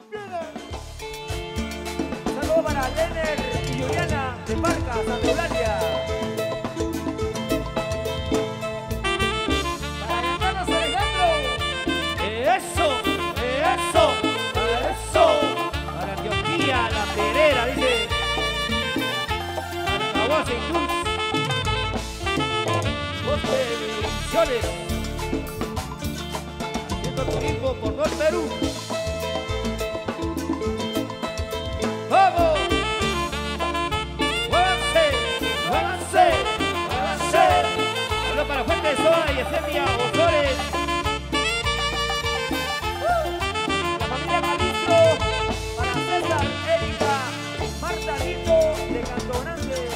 Un saludo para Lener y Juliana de Parca, Santa Eulalia. Para Carlos Alejandro. Eso, eso, eso. Para Antioquía, la Perera, dice. Para Caguas y Cruz. Bosque de Misiones. Haciendo turismo por todo el Perú. ¡Vamos! ¡Muévanse! ¡Muévanse! ¡Muévanse! Hablo para Fuentes Soa y Efemia Osores. La familia Calistro. Para César, Erika, Marta Lito de Canto Grande.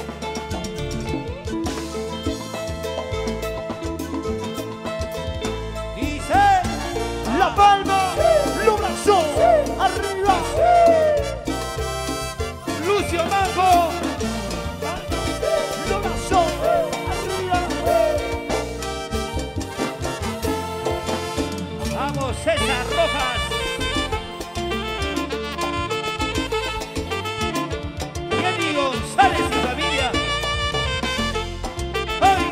Dice La Palma, Lubrazo, arriba. Lucio Manco. Lubrazo, arriba. Vamos, César Rojas. Jenny González y familia. ¡Ay!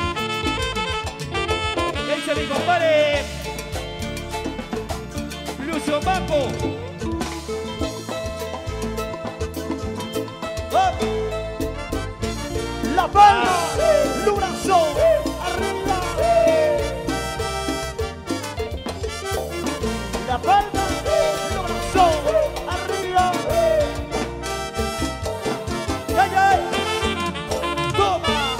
¿Qué dice mi compadre? Lucio Manco. La Palma, Lubrazo, arriba. La Palma, Lubrazo, arriba. ¡Ay, ay! ¡Toma!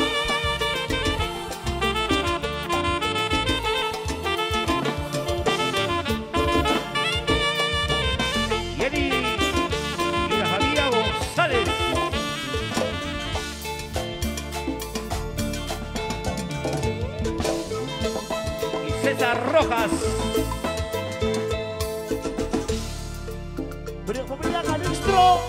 Jenny y la familia González. Y César Rojas. Pero familia Calistro.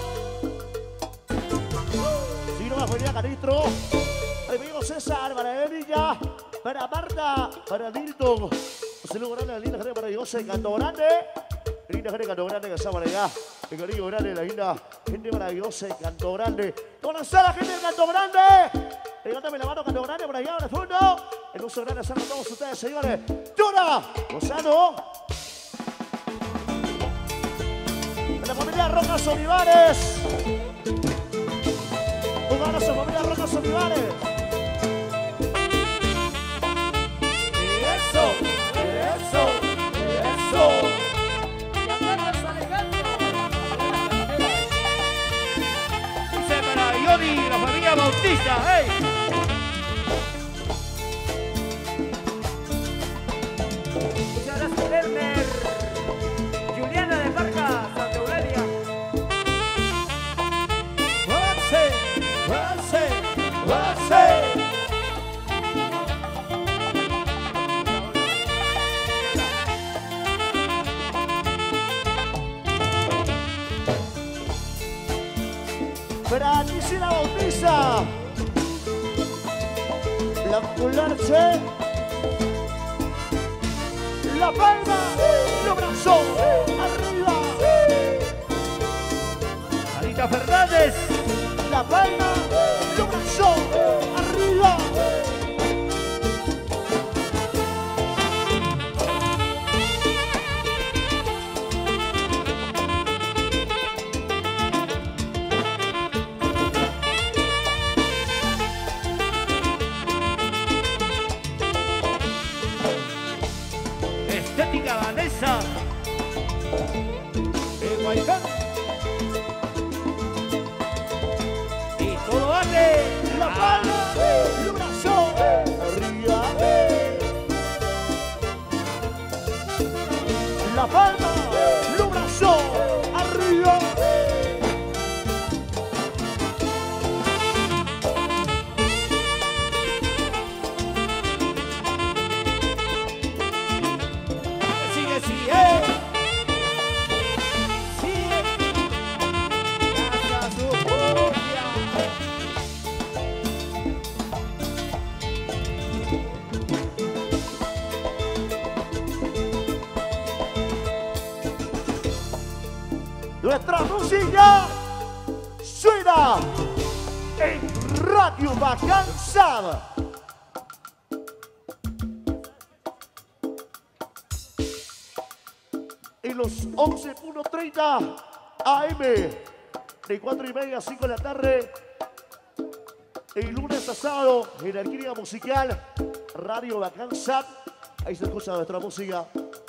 Sí, no, familia Calistro. Para mi amigo César, para Erika, para Marta, para Milton. Un saludo grande a la linda gente maravillosa de Canto Grande. Linda gente de Canto Grande que está para allá. El cariño grande, la linda gente maravillosa de Canto Grande. Conocer a la gente de Canto Grande. Levántame la mano, Canto Grande, por allá, en el fondo. El uso grande a todos ustedes, señores. ¡Llora! Lozano. La familia Rojas Olivares. Un abrazo, familia Rojas Olivares. Eso, eso, eso. Y a Carlos Alejandro. Dice para Yodi, la familia Bautista. ¡Hey! Muchas gracias, Lerner. Juliana de Parca, Santa Eulalia. ¡Muévanse! ¡Muévanse! ¡Muévanse! Para Gisela Bautista. La Pularche. La Palma. Los brazos. Arriba. Anita Fernández. La Palma. Los brazos. Arriba. Estética Vanessa. En Guaycán. Y todo arte. La Palma. Los brazos. Arriba. La Palma. Los brazos. Arriba. Sigue, sigue. Sigue. Nuestra música suena en Radio Bacansab. En los 11.30 AM, de 4:30 a 5 de la tarde, el lunes a sábado, jerarquía musical, Radio Bacansab. Ahí se escucha nuestra música.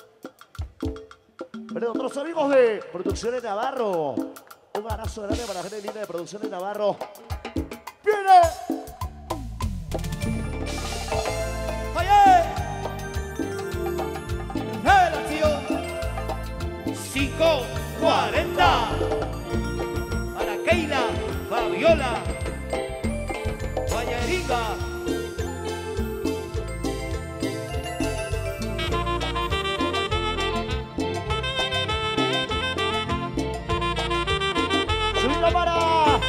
Pero otros amigos de Producciones Navarro, un abrazo grande para la gente linda de Producciones Navarro. ¡Viene! ¡Oye! Relación 540 para Keila, Fabiola, Guayariga. ¡Subida para!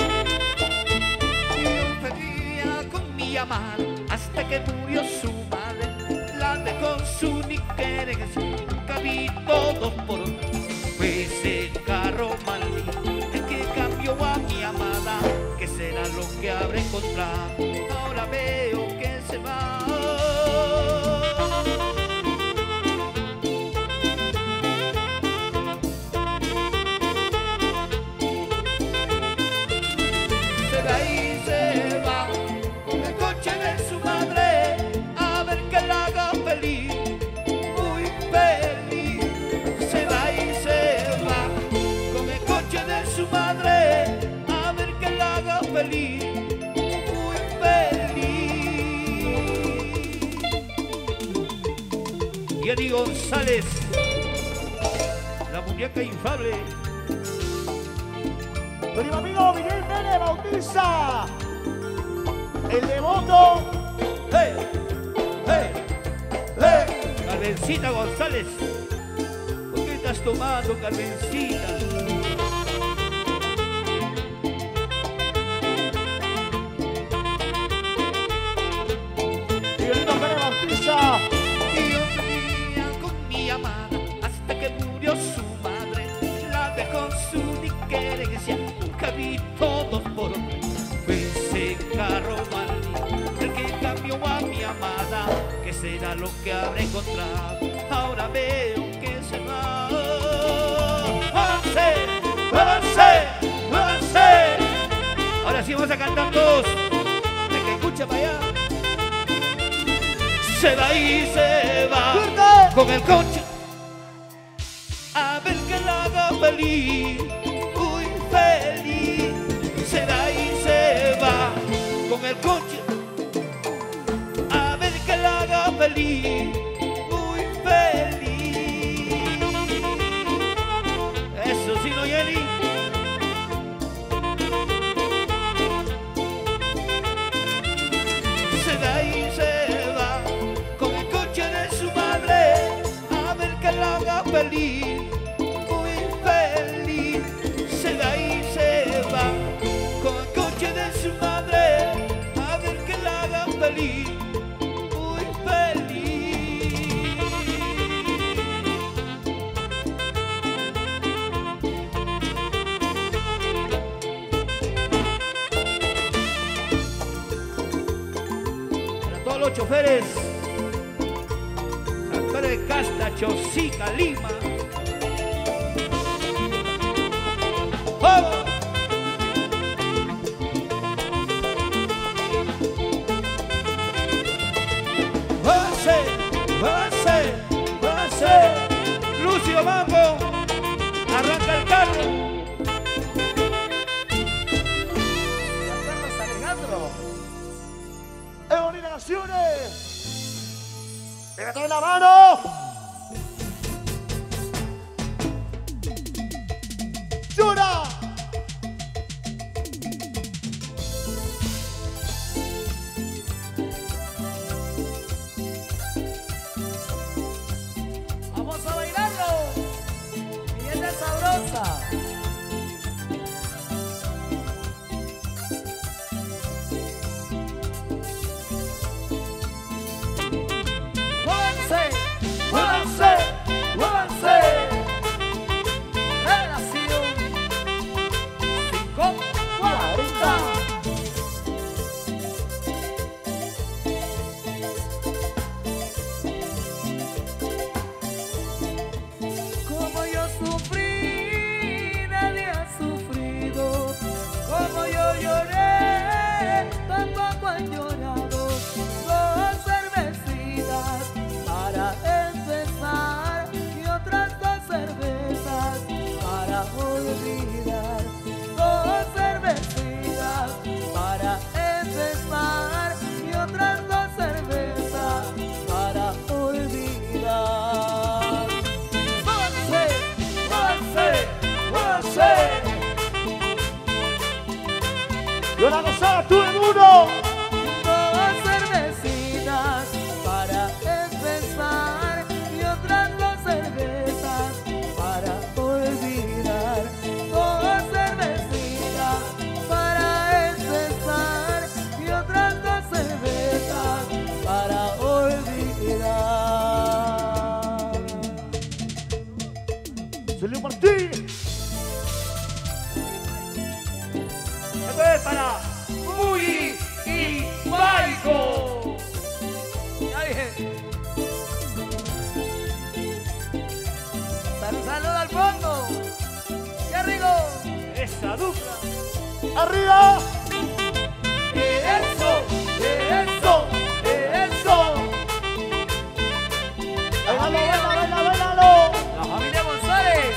Yo vivía con mi amada hasta que murió su madre. La dejó su niquere, nunca vi todos por uno. Fue ese carro maldito el que cambió a mi amada. ¿Qué será lo que habré encontrado? Ahora veo que se va. Se va y se va con el coche de su madre a ver que la haga feliz, muy feliz. Se va y se va con el coche de su madre a ver que la haga feliz, muy feliz. Y Eddie González, la muñeca infable. Primo amigo Miguel Pérez Bautiza, el devoto. ¡Hey! ¡Hey! ¡Hey! Carmencita González, ¿por qué estás tomando, Carmencita? Miguelito Pérez Bautiza, Y yo vivía con mi amada hasta que murió su madre. La dejó su niquerencia, nunca vi todos por hombre. Fue ese carro maldito el que cambió a mi amada. ¿Qué será lo que habré encontrado? Ahora veo que se va. ¡Avance! ¡Avance! ¡Avance! Ahora sí vamos a cantar todos. De que escuche para allá. Se va y se va ¡fuerte! con el coche a ver que la haga feliz, muy feliz. Se va y se va con el coche a ver que la haga feliz, muy feliz. Eso sí, no, Jenny. Se va y se va con el coche de su madre a ver que la haga feliz, muy feliz. Se va y se va con el coche de su madre a ver que la haga feliz, muy feliz. Para todos los choferes, de Casta, Chosica, Lima. ¡Vamos! ¡Avance! ¡Avance! ¡Avance! Lucio Mambo, arranca el carro. Carlos Alejandro. ¡Evoluciones! ¡Pégate en la mano! ¡Llora! Vamos a bailarlo. Bien de sabrosa. ¡Avance! Y ahora gozar tú en uno. Dos cervecitas para empezar y otras dos cervezas para olvidar. Dos cervecitas para empezar y otras dos cervezas para olvidar. Celio Martín. Esto es para Muy y Maico. Ya dije. Salud al fondo. ¡Qué rico! Esa dupla. Arriba. Eso, eso, eso. Bailalo. La familia González.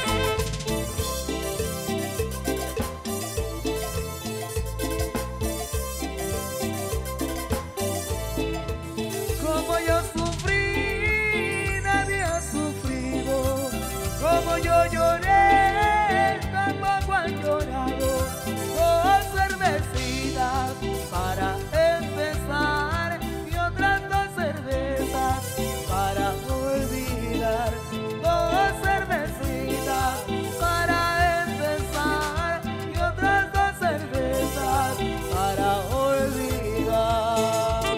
Como yo sufrí, nadie ha sufrido. Como yo lloré, tampoco han llorado. Dos cervecitas para empezar y otras dos cervezas para olvidar. Dos cervecitas para empezar y otras dos cervezas para olvidar.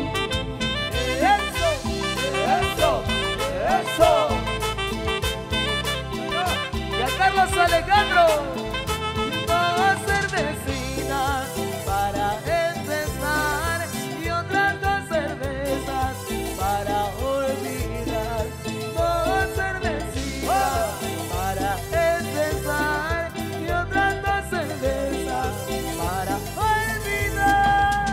Eso. Y a Carlos Alejandro, dos cervecitas para empezar y otras dos cervezas para olvidar. Dos cervecitas para empezar y otras dos cervezas para olvidar.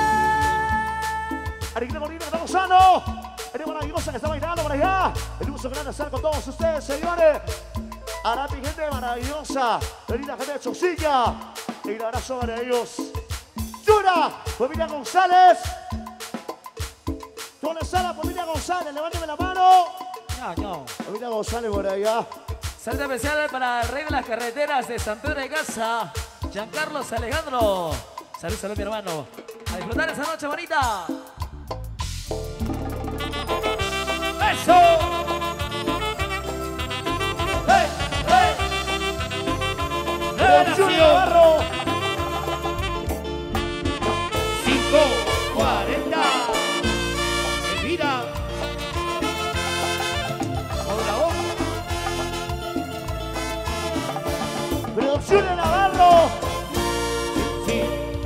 Ariquita Molina, que está gozando. El maravillosa que está bailando por allá. El uso grande estar con todos ustedes, señores. Ahora mi gente maravillosa. Venida gente de Chocilla. Y un abrazo para ellos. Yura, familia González. ¿Dónde está la familia González? Levánteme la mano. No. Familia González por allá. Saludo especial para el rey de las carreteras de San Pedro de Casa, Giancarlos Alejandro. Salud, mi hermano. A disfrutar esa noche bonita. ¡Eso! ¡Hey! Junior Barro. 5:40. Elvira. Ahora Producciones Navarro. sí.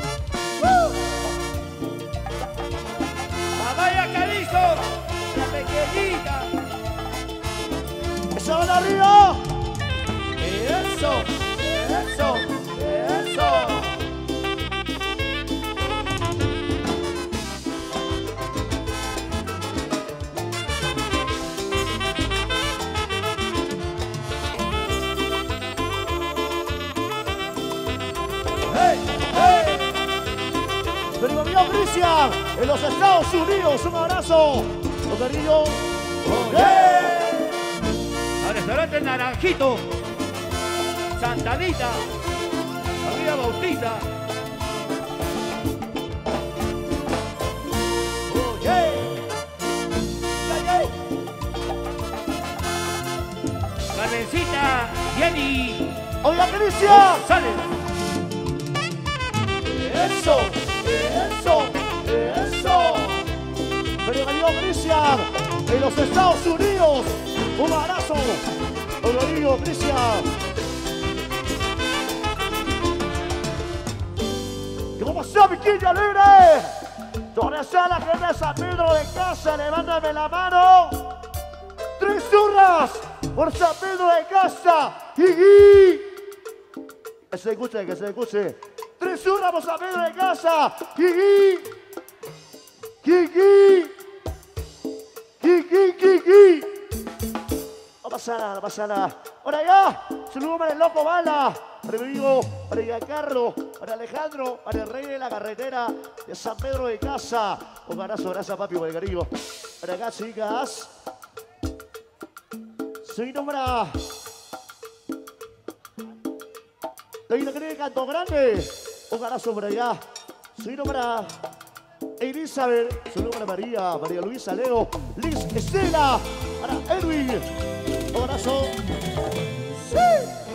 Amaya Carizo. La pequeñita. Esa van arriba. Eso. Pero mi amigo Cristian, en los Estados Unidos, un abrazo. Con cariño. Al restaurante Naranjito. Santa Anita. Familia Bautista. Carmencita, Jenny. Oiga, Cristian. Sale. Eso. Pero mi amigo Cristian, en los Estados Unidos, un abrazo. Con cariño, Cristian. ¿Cómo está mi quilla alegre? ¿Dónde está la gente de San Pedro de Casa? Levántame la mano. 3 zurras por San Pedro de Casa. ¡Jiji! Que se escuche. 3 zurras por San Pedro de Casa. ¡Jiji! No pasa nada. Por allá, saludos para el loco Bala, para mi amigo, para Giancarlo, para Alejandro, para el rey de la carretera de San Pedro de Casa. Un abrazo, gracias papi por el cariño. Para acá, chicas. Seguimos para la vida que Canto Grande. Un abrazo por allá. Su hino para Elizabeth. Su hino para María, María Luisa, Leo, Liz, Estela. Para Edwin. Un abrazo. ¡Sí!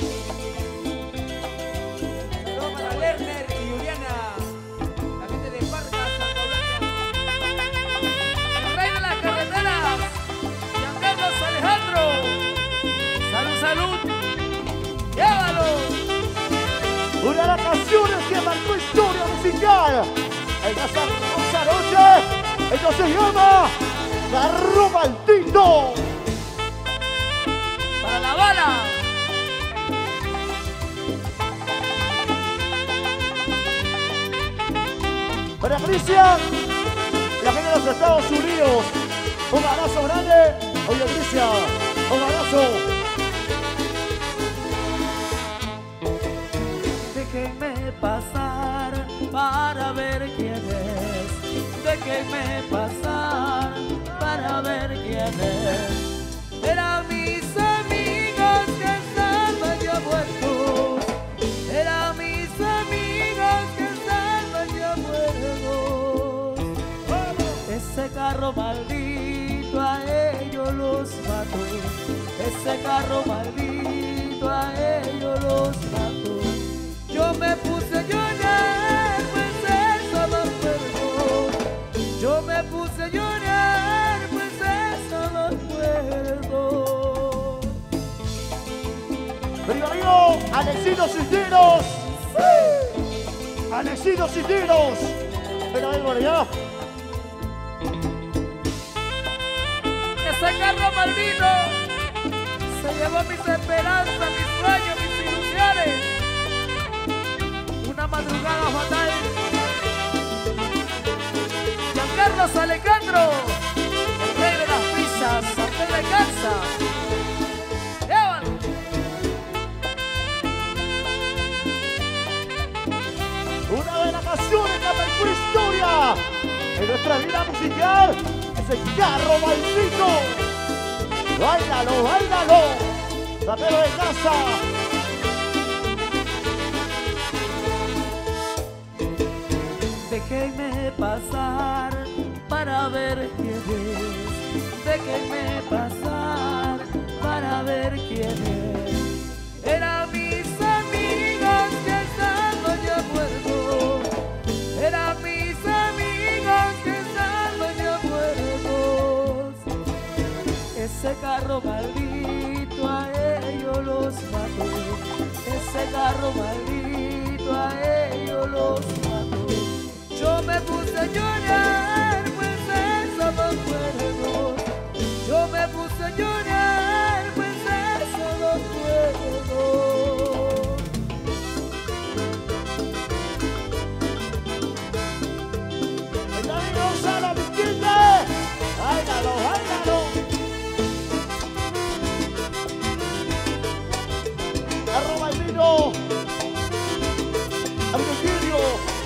Saludos para Lerner y Juliana, la gente de Parca, Santa Blanca. El rey de las carreteras, Giancarlo Alejandro. Salud, salud. Llévalo. Una de las canciones que marcó historia musical en esta hermosa noche. Esto se llama Carro Maldito. Para la bala. Para Cristian, la gente de los Estados Unidos. Un abrazo grande. Oye, Cristian, un abrazo. Déjenme pasar para ver quién es. Déjenme pasar para ver quién es. Eran mis amigos que estaban ya muertos. Eran mis amigos que estaban ya muertos. Ese carro maldito a ellos los mató. Ese carro maldito a ellos los mató. Yo me puse a llorar, pues eso no puedo. Yo me puse a llorar, pues eso no puedo. Querido amigo, Alexito Cisneros. ¡Sí! Alexito Cisneros. Ven a ver por allá. Ese carro maldito se llevó mis esperanzas, mis sueños, mis ilusiones. Una madrugada fatal. Giancarlo Alejandro, el rey de las pizzas, San Pedro de Garza. Llévalo. Una de las canciones que marcó historia en nuestra vida musical. Ese carro maldito. Báilalo, báilalo. San Pedro de Garza. Déjenme pasar para ver quién es. Déjenme pasar para ver quién es. Eran mis amigos que estaban ya muertos. Eran mis amigos que estaban ya muertos. Ese carro maldito a ellos los mató. Ese carro maldito a ellos los mató. Yo me puse a llorar, pues eso no puedo. Yo me puse a llorar, pues eso no puedo. El amigo Sala Vizquita. Báilalo, báilalo. Carro maldito. Amigo Girio.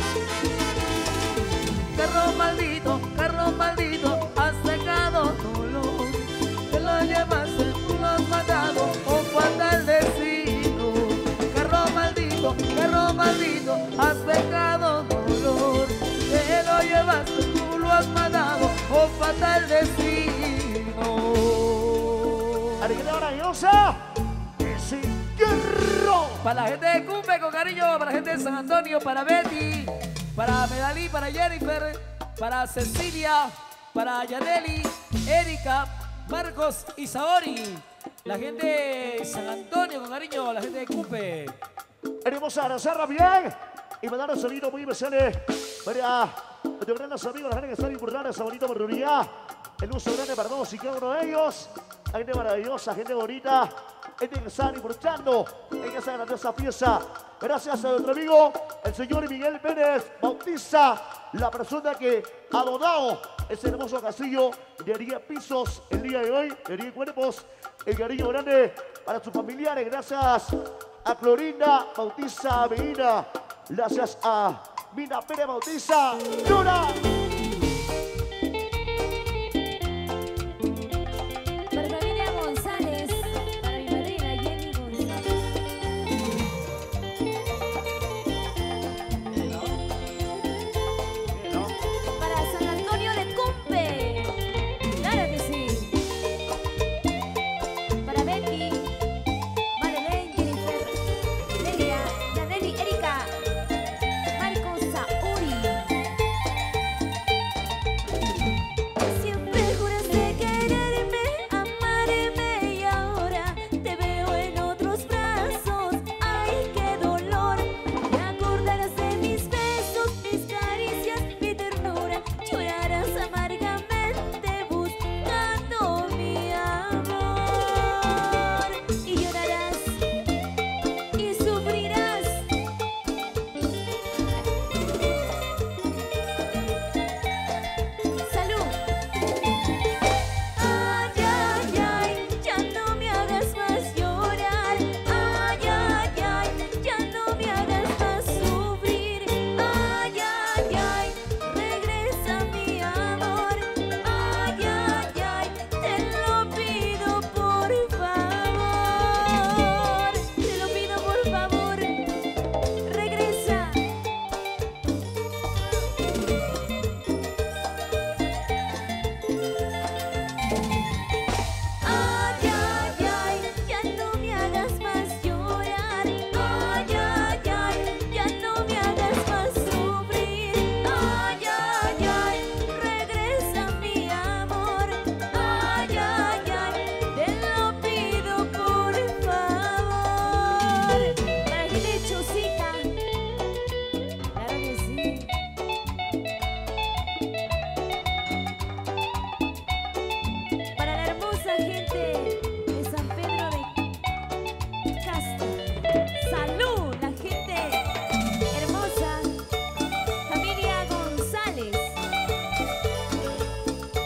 Carro maldito, has secado dolor. Te lo llevaste, tú lo has matado, con fatal destino. Carro maldito, has secado dolor. Te lo llevaste, tú lo has matado, con fatal destino. Alegría maravillosa. Ese carro. Para la gente de Cumbe, con cariño, para la gente de San Antonio, para Betty, para Medalí, para Jennifer, para Cecilia, para Yaneli, Erika, Marcos y Saori. La gente de San Antonio, con cariño, la gente de Cumbe. Queremos abrazarla bien y mandar un saludo muy especial para nuestros grandes amigos, la gente que están importantes, esa bonita oportunidad. El uso grande para todos y cada uno de ellos. Gente maravillosa, gente bonita, gente que está disfrutando en esa grandiosa fiesta. Gracias a nuestro amigo, el señor Miguel Pérez Bautista, la persona que ha donado ese hermoso castillo de 10 pisos el día de hoy, de 10 cuerpos. El cariño grande para sus familiares. Gracias a Clorinda Bautista Medina. Gracias a Mina Pérez Bautista. ¡Llora! Para familia González, para mi madrina Jenny González.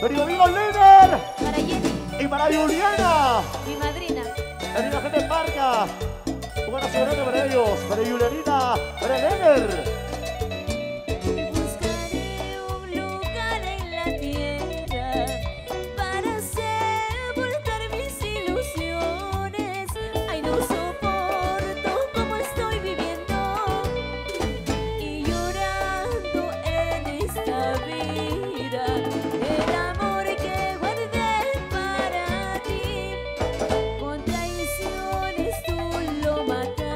mi amigo Leder Para Jenny, y para Juliana. mi madrina. La linda gente de Parca. Un abrazo grande para ellos, para Julianita, para Leder. Buscaré un lugar en la tierra para sepultar mis ilusiones. Ay, no soporto cómo estoy viviendo y llorando en esta vida. El amor que guardé para ti, con traiciones tú lo mataste.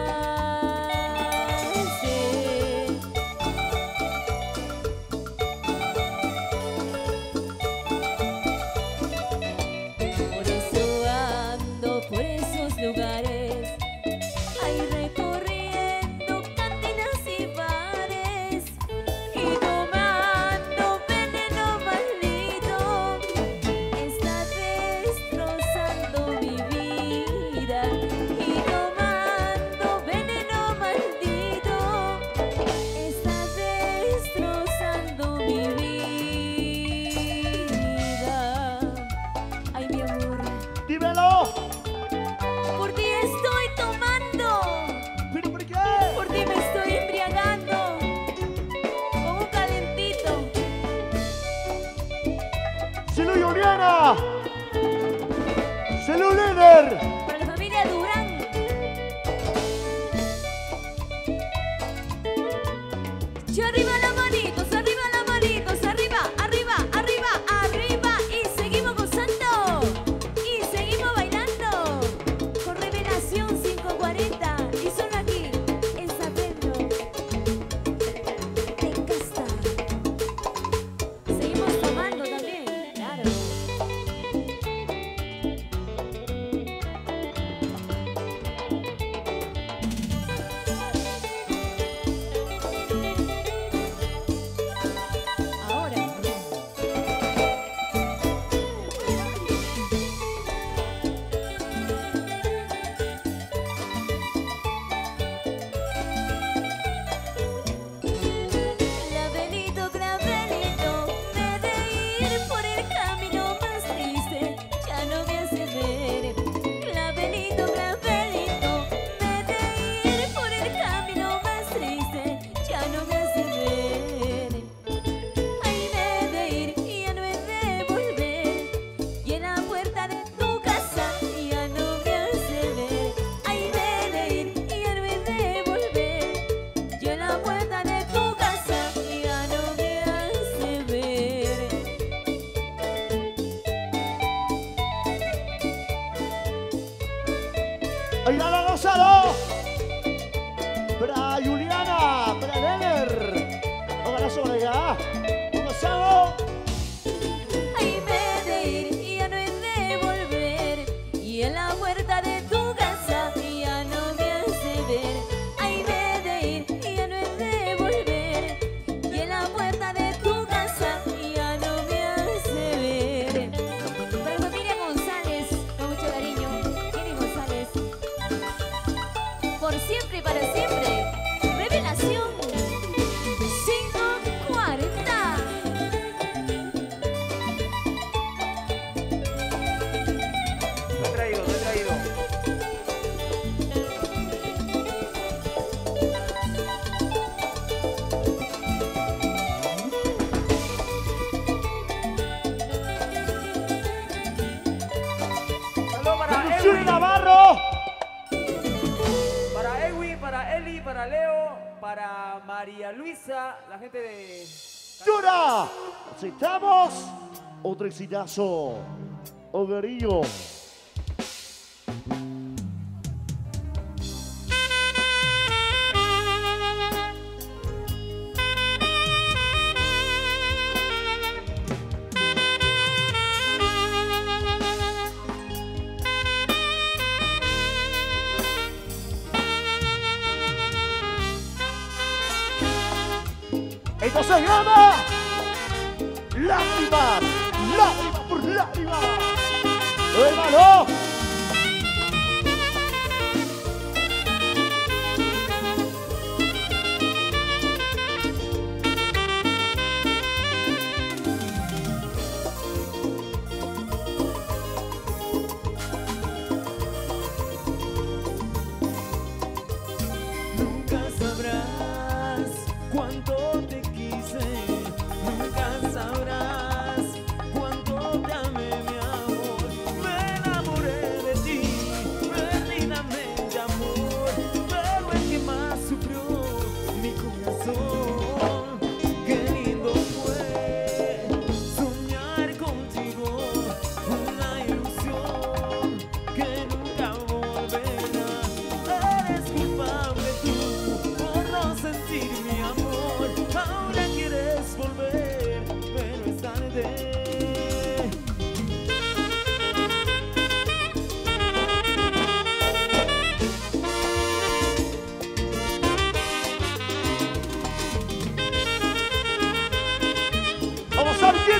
Por eso ando por esos lugares, ahí recorriendo cantinas y bares y tomando veneno maldito. Está destrozando mi vida y tomando veneno maldito. Está destrozando mi vida. Ay, mi amor, Dímelo. por ti estoy tomando, ¿Pero por qué? por ti me estoy embriagando con un calentito. Salud Juliana. Salud Leder. Para la familia Durán. Y arriba las manitos, arriba las manitos, arriba, arriba, arriba, arriba. Y seguimos gozando, y seguimos bailando. Con Revelación 540, y solo aquí, en Sapendo, en Casta. Seguimos tomando también, claro. Ahora. Clavelito, clavelito, me de ir por el camino más triste, ya no me hace ver. Clavelito, clavelito, me de ir por el camino más triste, ya no me hace ver. Ay, me de ir y ya no he de volver, y en la puerta de tu casa ya no me hace ver. Ay, me de ir y ya no he de volver, y en la puerta de tu casa ya no me hace ver. Ahí la Gonzalo. Para Juliana, para Leder. Un abrazo para allá. Un Gonzalo. Ay, me de ir y ya no he de volver, y en la puerta de tu casa ya no me hace ver. Ay, me de ir y ya no he de volver, y en la puerta de tu casa ya no me hace ver. Para la familia González, con mucho cariño, Jenny González. Por siempre y para siempre, Revelación 540. Lo he traído, lo he traído. Saludos para Yuri Edwin, Navarro. para Eli, para Leo, para María Luisa, la gente de... Yura. Aceptamos. Otro exitazo. Hogarillo. Esto se llama lágrimas, lágrimas por lágrimas. ¡Hermano!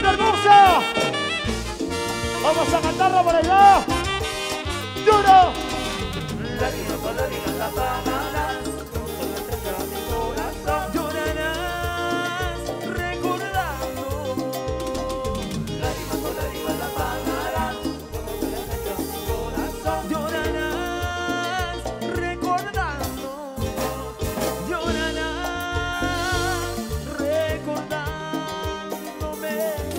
Linda hermosa. Vamos a cantarla por allá. Llora. Lágrima por lágrima la pagarás, a mi corazón llorarás recordando. Lágrima por lágrima la pagarás, a mi corazón llorarás recordando. Llorarás recordándome.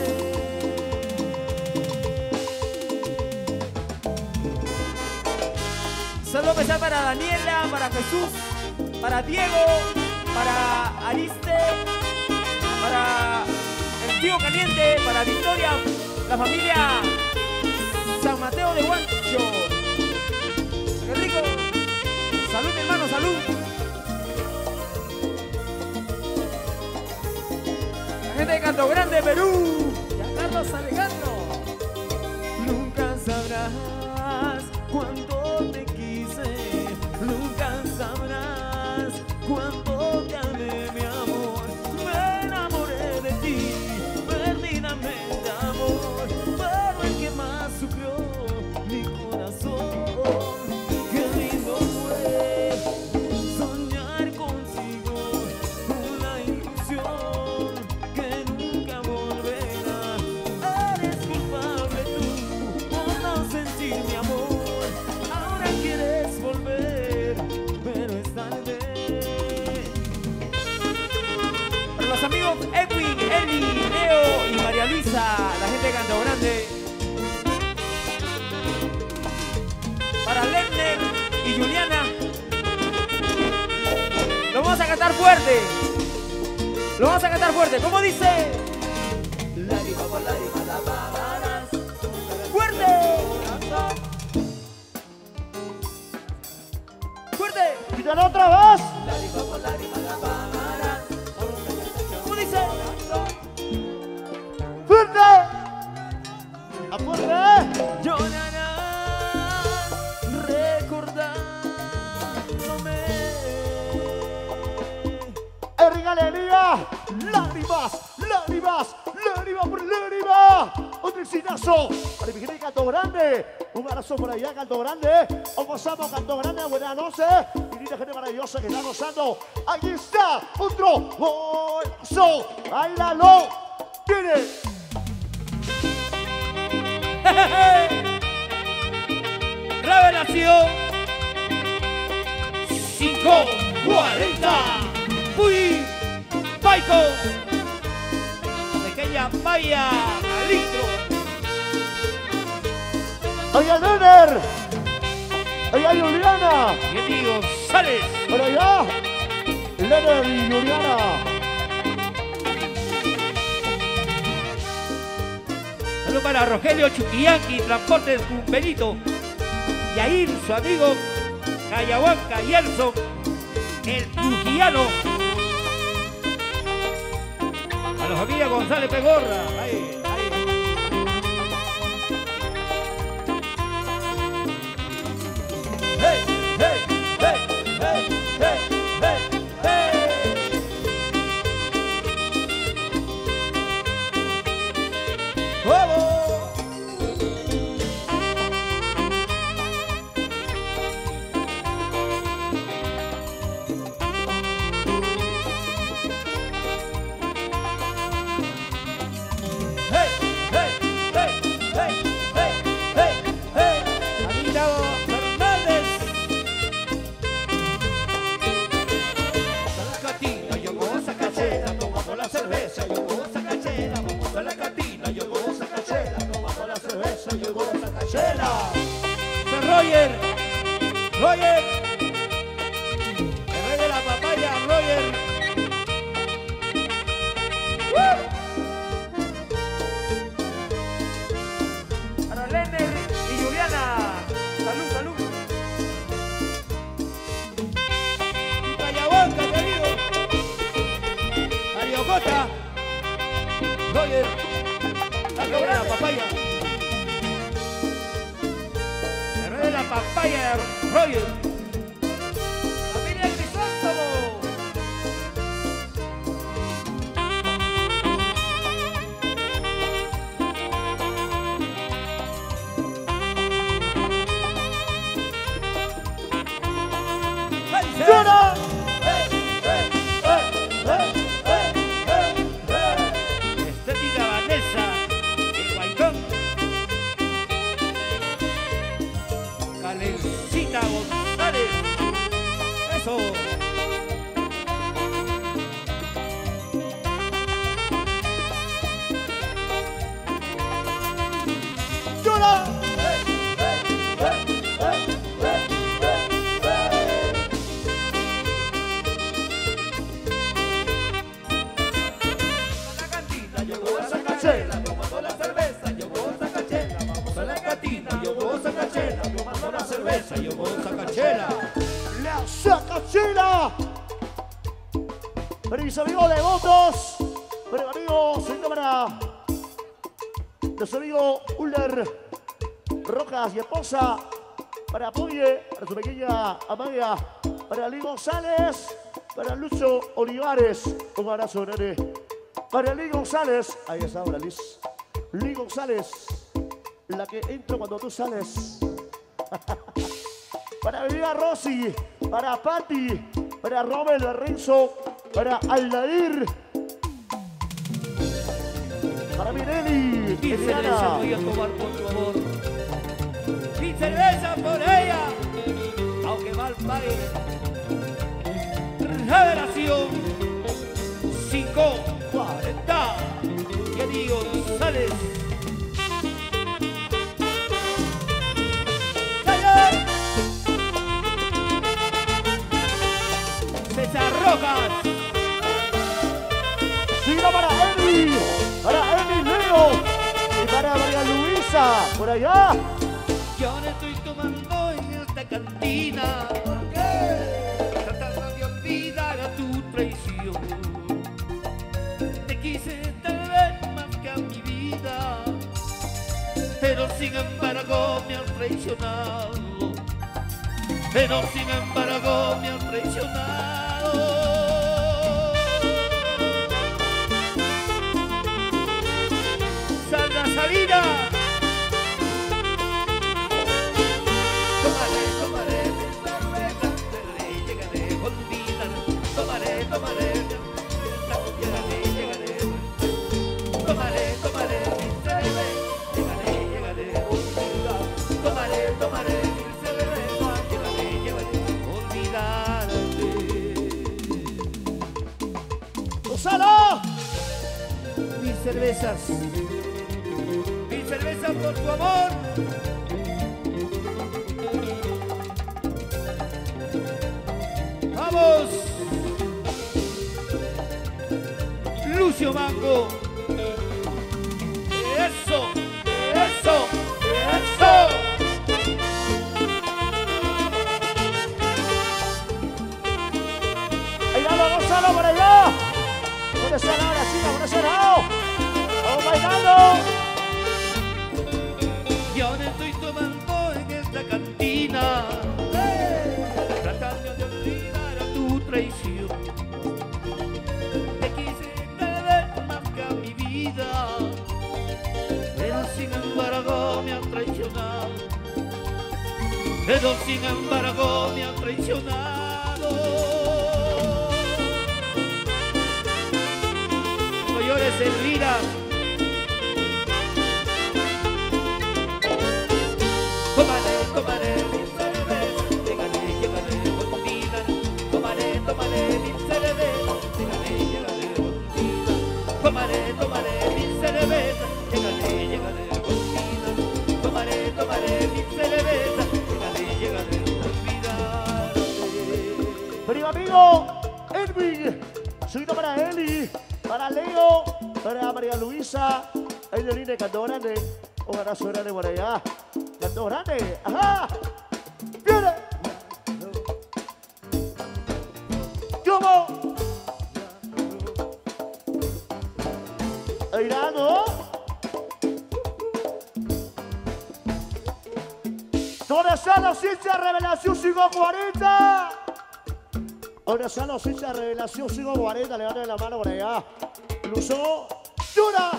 Saludo especial para Daniela, para Jesús, para Diego, para Ariste, para el tío Caliente, para Victoria, la familia San Mateo de Huancho. ¡Qué rico! Salud, mi hermano, salud. La gente de Canto Grande, Perú. Y a Carlos Alejandro. Nunca sabrás cuánto te quise, nunca sabrás cuánto te amé, mi amor. Me enamoré de ti, perdidamente, amor, pero el que más sufrió, mi corazón. Qué lindo fue soñar contigo, una ilusión que nunca volverá. Eres culpable tú por no sentir mi amor. Ahora quieres volver, pero es tarde. Para los amigos Edwin, Eli, Leo y María Luisa, la gente de Canto Grande. Para Lerner y Juliana. Lo vamos a cantar fuerte. Lo vamos a cantar fuerte. ¿Cómo dice? Lágrima por lágrima la pagarás. ¡Fuerte! ¡Fuerte! Quítala otra vez. Lágrima por lágrima la pagarás. ¿Cómo dice? Fuerte. A fuerte. Llorarás recordándome. Erika Alegría. Lágrimas, lágrimas, lágrimas por lágrimas. Otro exitazo para mi gente de Canto Grande. Un abrazo por allá, Canto Grande. Os pasamos, Canto Grande, buenas noches. Y linda gente maravillosa que está gozando. Aquí está, otro golazo. Bailalo. Tiene. Revelación 540. Uy, Paico. Pequeña Maya Alistro. Allá Lener. Allá Juliana. Y digo, sales. Por allá. Lener y Juliana. Saludos para Rogelio Chuquianqui, Transporte de Cumbelito. Yair, su amigo Cayahuanca y Elson, el trujillano. A la familia González Pegorra. Ahí, ahí. Hey, hey, hey, hey, hey, hey, hey. ¡Vamos! Roger, Roger, el rey de la papaya, Roger. Para Lener y Juliana. Salud, salud. Y Cayahuanca, querido. Ariocota, Roger, la rey de la papaya. El rey de la papaya, Roger. Familia Crisóstomo. Para mis amigos devotos, para mis amigos, soy para nuestro amigo Uller Rojas y esposa, para Apoye, para su pequeña Amaya, para Lee González, para Lucho Olivares, un abrazo grande. Para Lee González, ahí está ahora Liz. Lee González, la que entra cuando tú sales. Para mi amiga Rosy, para Patti, para Robert Lorenzo, para Aldair, para Mireli, Mi cerveza Eliana. voy a tomar por tu amor. Mi cerveza por ella, aunque mal pague. Revelación 540. Y Eddie González. ¡Dale! César Rojas. Siga para Emi Leo y para María Luisa, por allá. Yo no estoy tomando en esta cantina. ¿Por qué? Tratando de olvidar a tu traición. Te quise tal vez más que a mi vida, pero sin embargo me han traicionado. Pero sin embargo me han traicionado. Sandra Salida. Tomaré, tomaré mi cerveza, llegaré, olvidar. Tomaré, tomaré mi cerveza, llegaré. Tomaré, tomaré mi cerveza, llegaré, olvidar. Tomaré, tomaré mi cerveza, olvidarte. ¡Gonzalo! Mis cervezas por tu amor. Vamos, Lucio Mango. Eso, eso, eso. Ahí vamos, Gonzalo, por allá. Por ese lado, la chica, por ese lado. Vamos bailando. Yo no estoy tomando en esta cantina, tratando de olvidar a tu traición. Te quise tal vez más que a mi vida, pero sin embargo me han traicionado. Pero sin embargo me han traicionado. No llores, Elvira. Tomaré, tomaré mi cerveza, llegaré, olvidar. Tomaré, tomaré mi cerveza, llegaré, olvidar. Tomaré, tomaré mi cerveza, llegaré, olvidar. Tomaré, tomaré mi cerveza, llegaré, olvidar. Primo amigo, Edwin. Subido para Eli, para Leo, para María Luisa. Ahí de línea Canto Grande. Un abrazo grande por allá. Canto Grande. Ajá. Viene. ¿Cómo? Airano. ¿Dónde están los hinchas de Revelación 540? ¿Dónde están los hinchas de Revelación 540? Levanten la mano por allá. Luso. ¡Dura!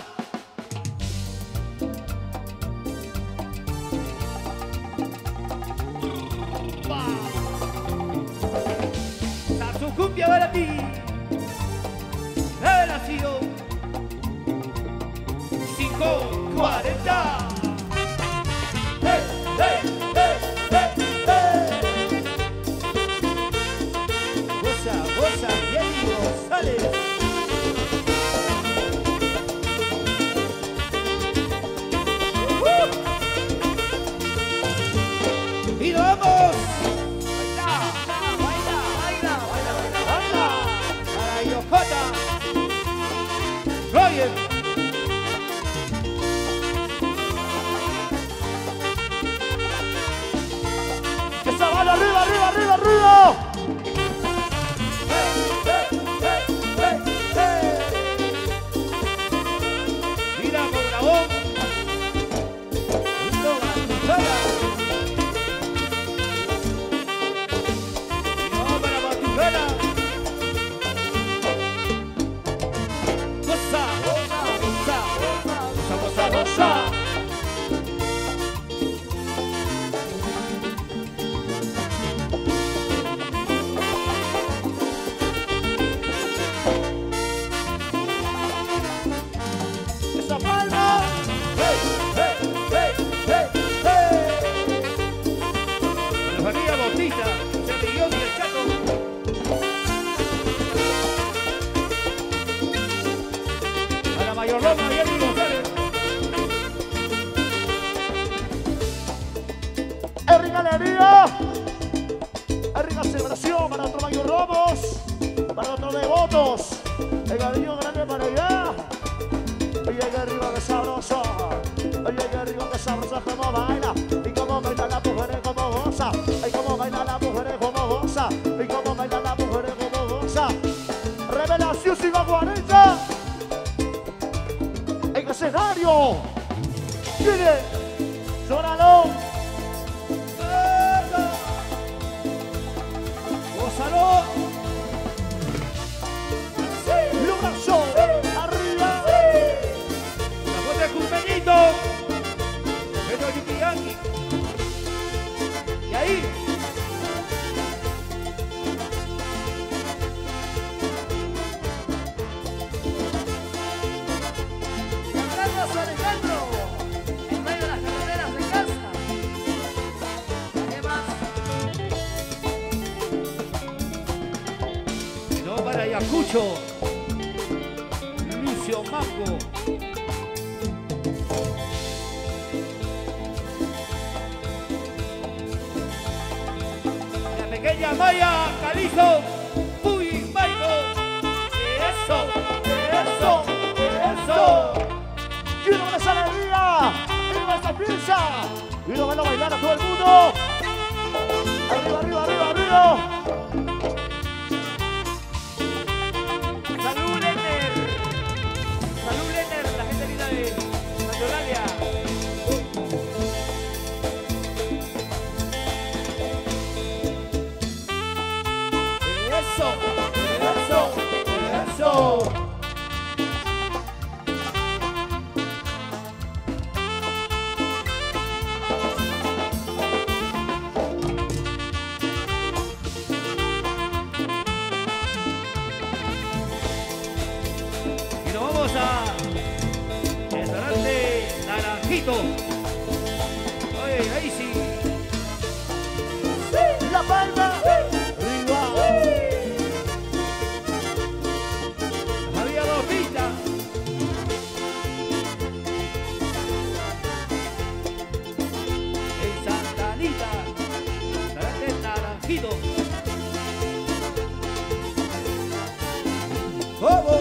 Su cumbia para ti, Revelación 540. ¡Hey, hey, hey, hey, hey! Goza, goza, Eddie González. ¡Y vamos! Roger. de votos. El cariño grande para allá. Oye, qué rico, qué sabroso. Oye, qué rico, qué sabroso como baila. Y cómo baila la mujer, cómo goza. Y cómo baila la mujer, cómo goza. Y cómo baila la mujer, cómo goza. Revelación Siga 40. En escenario. Mire, sonalo. ¡Gózalo! Los brazos arriba. La foto de Cumpleañito. Pedro Yukiyanki. Y ahí. Carlos Alejandro, en medio de las carreteras de casa. ¿Qué más? Y no para Ayacucho. Lucio Mango. La pequeña Maya Calizo. Uy, Maico. Eso, eso, eso. Quiero ver esa alegría. Viva esa fiesta. Quiero verlo bailar a todo el mundo. Arriba, arriba, arriba, arriba. Salud, Lenner. Salud, Lenner, la gente linda de Santolalia. Eso, eso, eso. Y nos vamos a restaurante Naranjito. Oye, ahí sí. La palma. Arriba. Había dos pistas. En Santa Anita, restaurante Naranjito. ¡Vamos!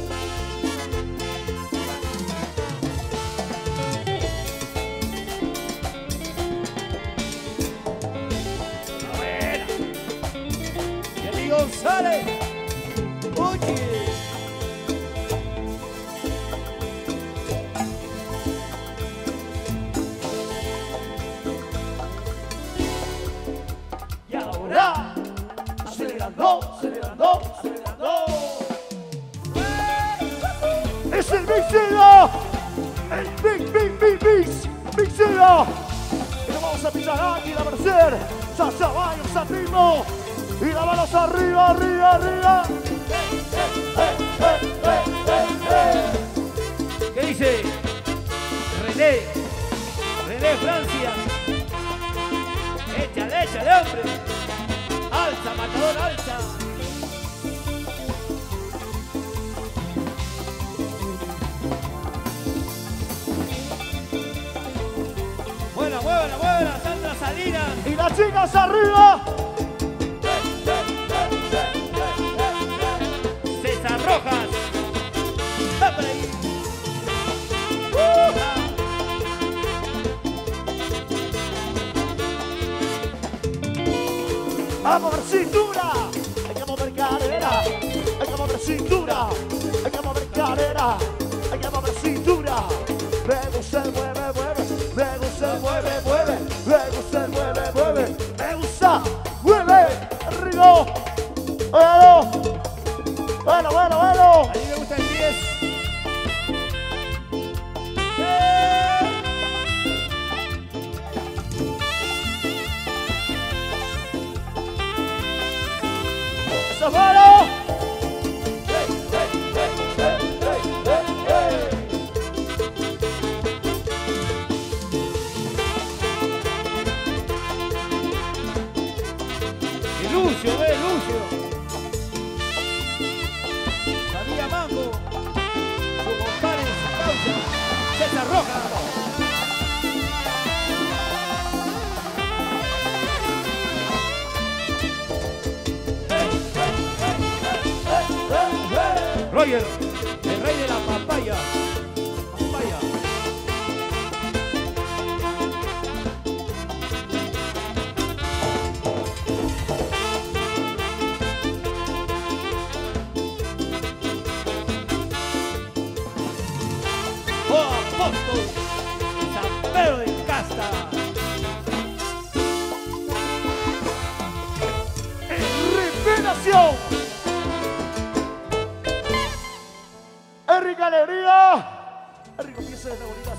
Buena. Y amigo González. Oye. Y ahora. Acelerando, acelerando, acelerando. Es el Mixero. El Mixero. Y nos vamos a pisar aquí la Merced. Sasa Baños al ritmo. Y las manos arriba, arriba, arriba. ¿Qué dice? René Francia. Échale, échale, hombre. Alza, matador, alza. Muévela, Sandra Salinas. Y las chicas arriba. César Rojas. ¡Hombre! A mover cintura. Hay que mover cadera. Hay que mover cintura. Hay que mover cadera. Hay que mover cintura. Me gusta el mueve, mueve. Me gusta el mueve, mueve. Me gusta el mueve, mueve. Me gusta, mueve. Arriba. Bueno. A mí me gusta el 10. ¡Zafaro! Y Lucio, Lucio. Sabía Mango. Su compadre en su causa. César Rojas. Roger, el rey de la papaya. Papaya. Oh, apóstol, San Pedro de Casta. Revelación. Enrique Alegría. Enrique pieza de favorita.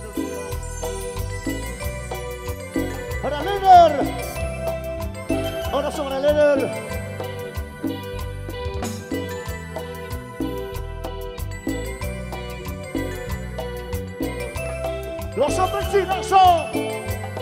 Para Lener. Abrazo para Lener. Los apelsinos son.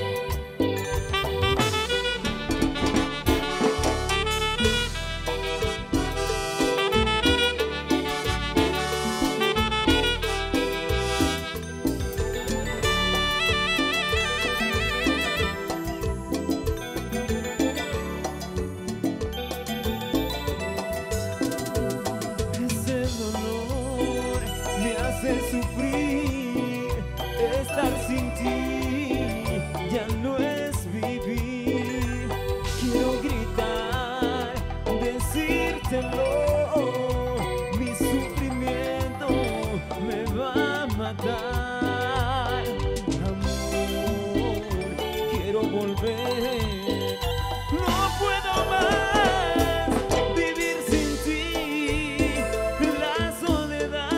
Sufrir, estar sin ti ya no es vivir. Quiero gritar, decírtelo. Mi sufrimiento me va a matar. Amor, quiero volver. No puedo más vivir sin ti. La soledad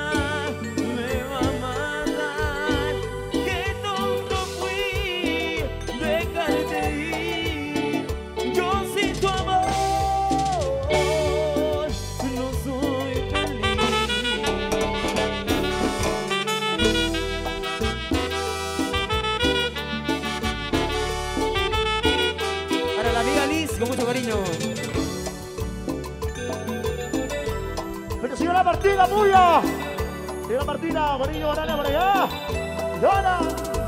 con mucho cariño. Pero sigue la partida, Puya. Sigue la partida, Guarillo, dale por allá. Y ahora.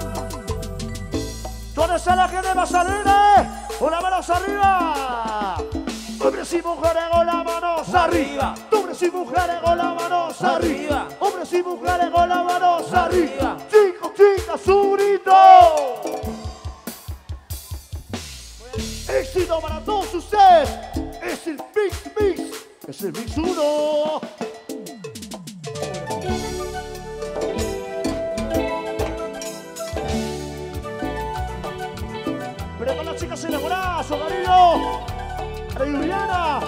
¿Dónde está la gente más alegre? Con las manos arriba. Hombres y mujeres con las manos arriba. Hombres y mujeres con las manos arriba. Hombres y mujeres con las manos arriba. Chicos, chicas, su grito. Éxito para todos ustedes. Es el Mix. Es el Mix 1. Pero con las chicas enamoradas, cariño. Para Juliana.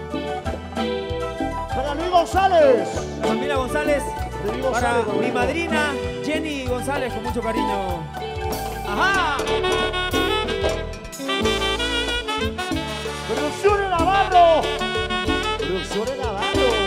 Para Luis González. La familia González. Luis Para González, mi madrina Jenny González, con mucho cariño. ¡Ajá! Producciones Navarro. Producciones Navarro.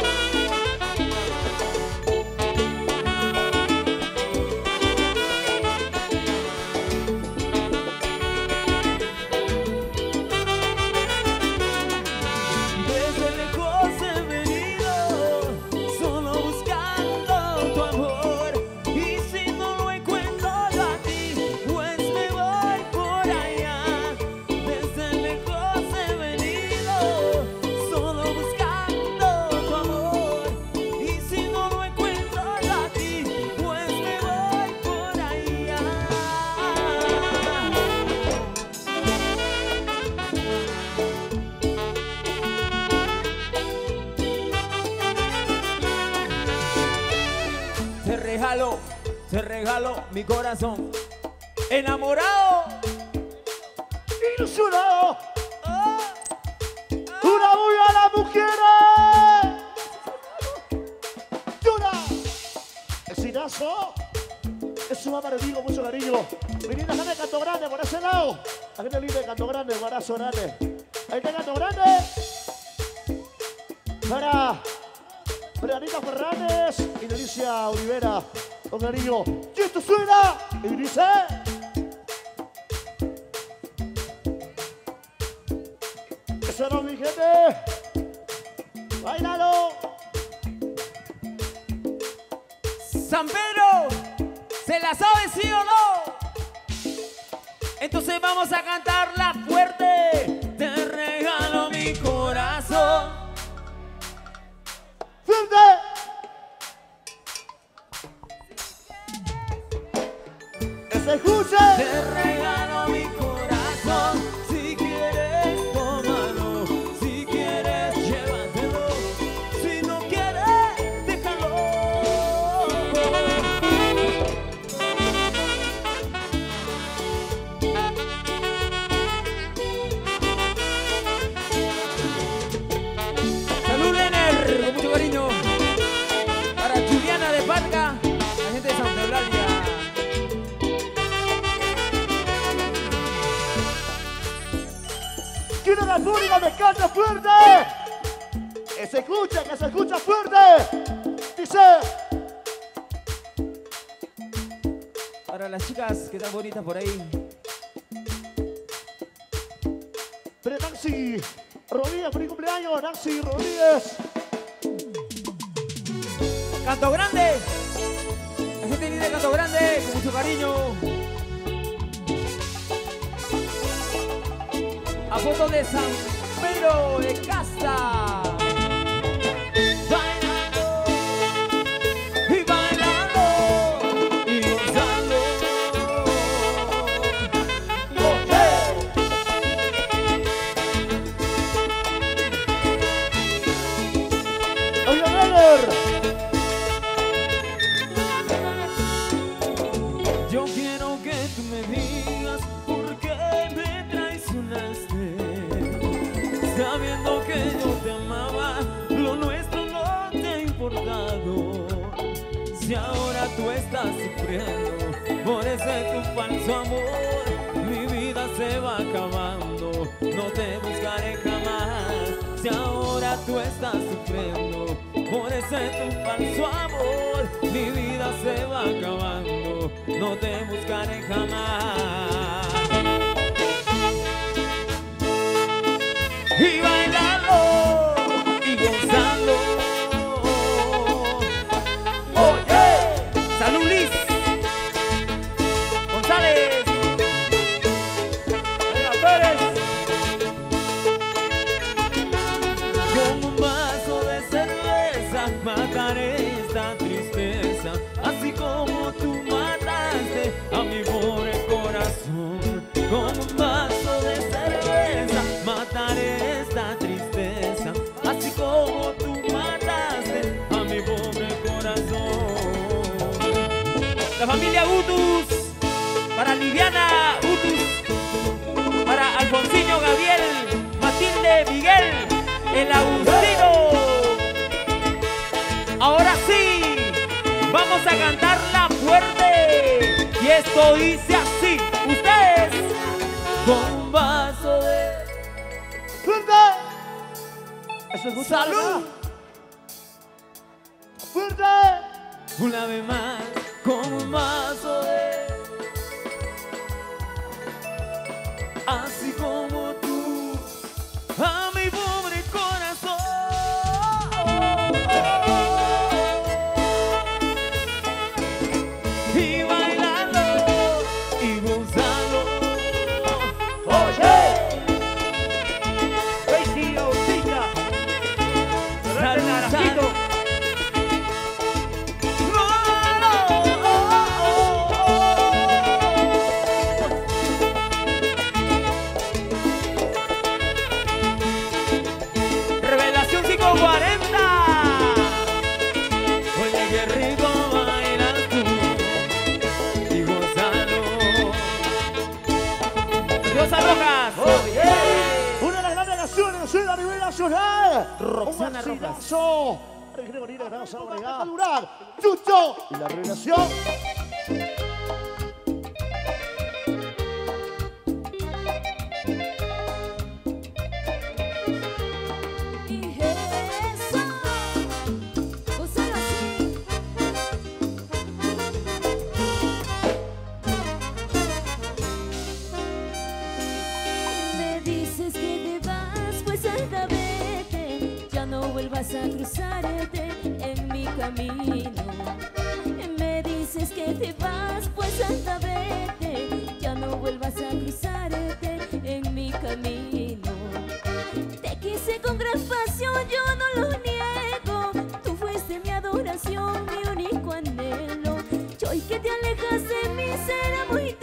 Desde lejos he venido, solo buscando tu amor. Y si no lo encuentro a ti, pues me voy por allá. Desde lejos he venido, solo buscando tu amor. Y si no lo encuentro a ti, pues me voy por allá. Te regalo mi corazón. Enamorado. Ilusionado. Una bulla a las mujeres. Llora. El sinazo. Es un amarillo con mucho cariño. Vinita gente de Canto Grande por ese lado. La gente libre de Canto Grande, guarazo grande. Ahí está Canto Grande. Para Anita Fernández y Delicia Olivera. Con cariño. Y esto suena y dice. Eso no, mi gente. Báilalo. San Pedro, ¿se la sabe sí o no? Entonces vamos a cantarla fuerte. Te regalo mi corazón. ¡Fuerte! se escuche. Te regalo mi corazón, si quieres tómalo, si quieres llévatelo, si no quieres déjalo. Salud, Lener, con mucho cariño para Juliana de Parca, la gente de Santa Eulalia. Quiero la pública me canta fuerte. Que se escucha fuerte. Dice. Para las chicas que están bonitas por ahí. Pero Nancy Rodríguez, feliz cumpleaños, Nancy Rodríguez. Canto Grande. La gente linda de Canto Grande, con mucho cariño. A foto de San Pedro de Casa. Bailando y bailando y gozando. Oye, Renner. Yo quiero que tú me digas por qué me traicionaste, sabiendo que yo te amaba, lo nuestro no te ha importado. Si ahora tú estás sufriendo por ese tu falso amor, mi vida se va acabando, no te buscaré jamás. Si ahora tú estás sufriendo por ese tu falso amor, mi vida se va acabando, no te buscaré jamás. Y bailando y gozando. Oye, salud Liz González, Elena Pérez. Con un vaso de cerveza mataré esta tristeza, así como tú mataste a mi pobre corazón. Con un vaso de cerveza mataré esta tristeza, así como tú mataste a mi pobre corazón. La familia Utus, para Liviana Utus, para Alfonsiño Gabriel, Matilde Miguel, el Agustino. Ahora sí, vamos a cantarla fuerte. Y esto dice así, ustedes, con un vaso de ¡Fuerte! Eso es salud. ¡Fuerte! Una vez más, con un vaso de, así como tú, a mi pobre corazón. Y bailando y gozando. ¡Oye! ¡Casey Autista! Salud, Naranjito. Revelación 540. Oye, qué rico bailas tú y gozalo. Rosa Rojas. Una de las grandes naciones de la nivel nacional. Roxana Un Rojas. marcilazo. Gregorio, vamos a agregar. Durán, Chucho y la revelación. Y eso, gózalo así. Me dices que te vas, pues anda vete, ya no vuelvas a cruzarte en mi camino. Me dices que te vas, pues anda vete, ya no vuelvas a cruzarte en mi camino. Te quise con gran pasión, yo no lo niego, tú fuiste mi adoración, mi único anhelo. Y hoy que te alejas de mí será muy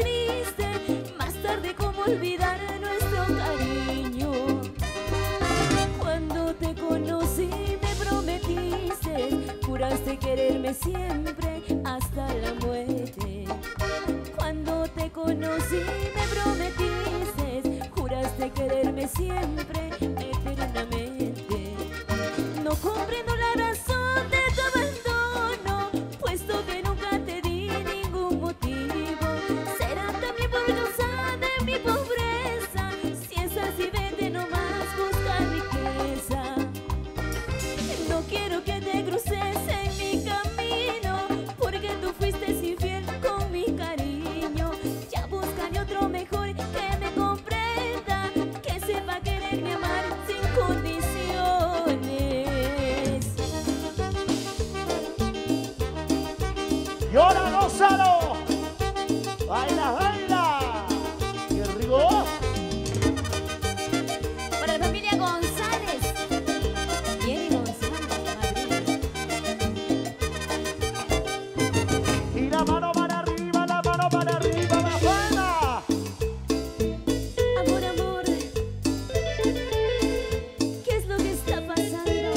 Juraste quererme siempre hasta la muerte. Cuando te conocí me prometiste, juraste quererme siempre, eternamente. No comprendo la razón de tu abandono, puesto que nunca te di ningún motivo. Será también por causa de mi pobreza, si es así vete nomás buscar riqueza. No quiero que te cruces en mi camino, porque tú fuiste infiel con mi cariño. Ya buscaré otro mejor que me comprenda, que sepa quererme amar sin condiciones. Y ahora Gonzalo, baila, baila. ¡Qué rico! Para la familia González, Jenny González, Madrid. Y la mano para arriba, la mano para arriba, la palma. Amor, amor, ¿qué es lo que está pasando?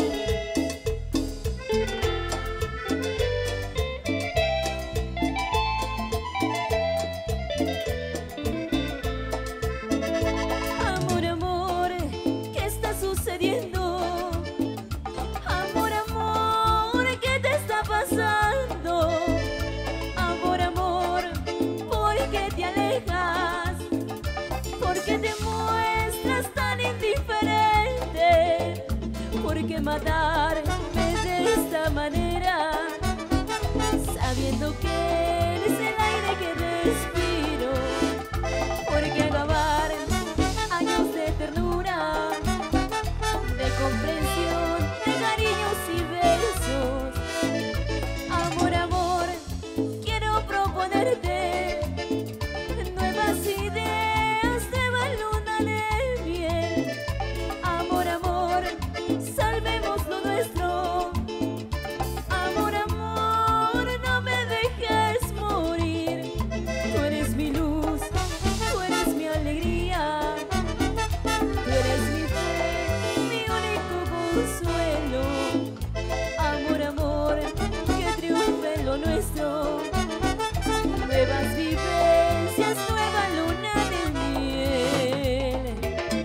Amor, amor, ¿qué está sucediendo? Amor, amor, ¿qué te está pasando? Amor, amor, ¿por qué te alejas? ¿Por qué te muestras tan indiferente? ¿Por qué matarme de esta manera? Sabiendo que eres el aire que respiro. ¿Por qué acabar años de ternura, de comprensión, de cariños y besos? Amor, amor, quiero proponerte nuevas ideas, nueva luna de miel. Amor, amor, salvemos lo nuestro. Amor, amor, no me dejes morir. Tú eres mi luz, tú eres mi alegría, tú eres mi fe, mi único consuelo. Amor, amor, que triunfe lo nuestro. Nuevas vivencias, nueva luna de miel.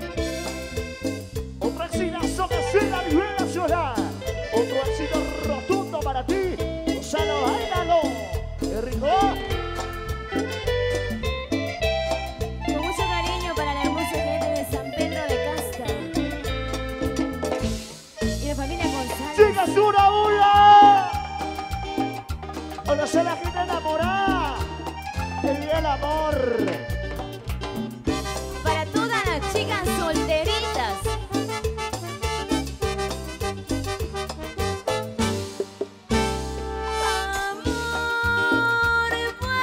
Otro exitazo que suena a nivel nacional. Otro éxito rotundo para ti. Gonzalo, bailalo. ¡Qué rico! Con mucho cariño para la hermosa gente de San Pedro de Casta y la familia González. ¡Chicas, una bulla! Conocer a la gente enamorada. El día del amor. Para todas las chicas solteritas. Amor,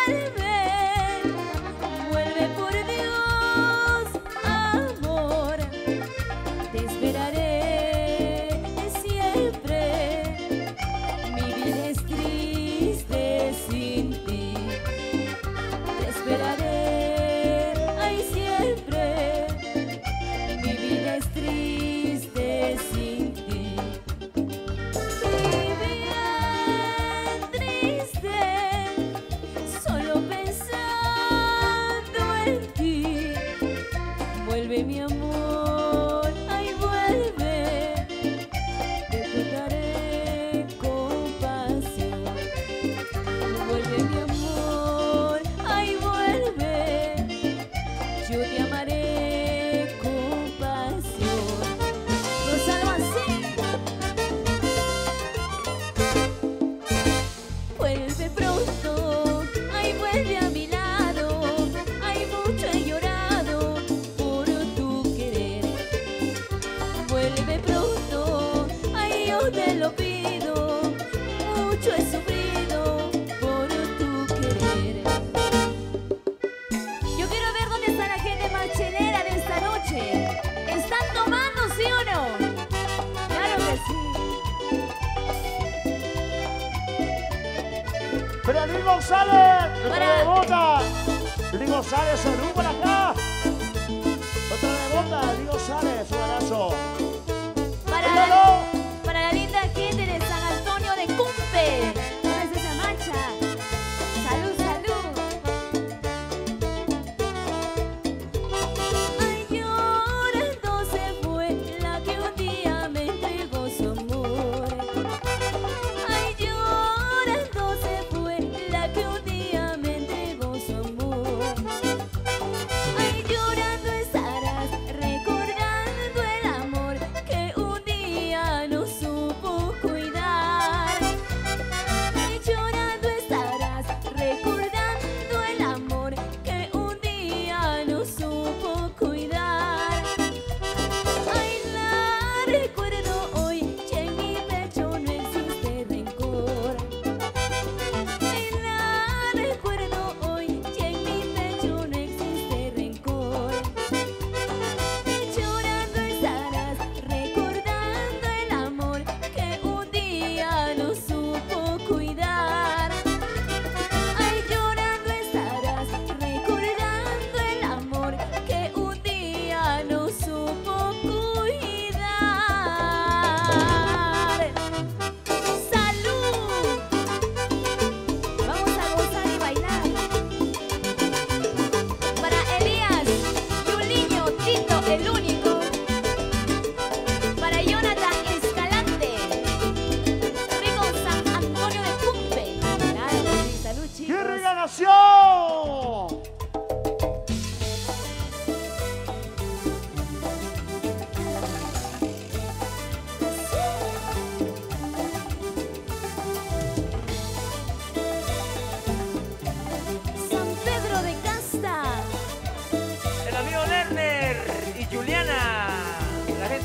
vuelve por Dios, amor, te esperaré siempre. Mi vida es triste sin ti. Te esperaré, ay, siempre. Mi vida es triste sin ti. Mi vida triste, solo pensando en ti. Vuelve mi amor, ay, vuelve. Te trataré con pasión. Vuelve mi amor, ay, vuelve. Yo te amaré con pasión. Gonzalo así. Vuelve pronto, ay, vuelve a mi lado. Hay mucho he llorado por tu querer. Vuelve pronto, ay, yo te lo pido. Mucho he sufrido por tu querer. Yo quiero ver dónde está la gente marchelera de esta noche. ¿Están tomando, sí o no? Claro que sí. Pero Luis González, Para- de bota. Luis González, salud por acá. Otra de bota, Luis González, un abrazo. Para Óigalo. la linda gente de San Antonio de Cumpe.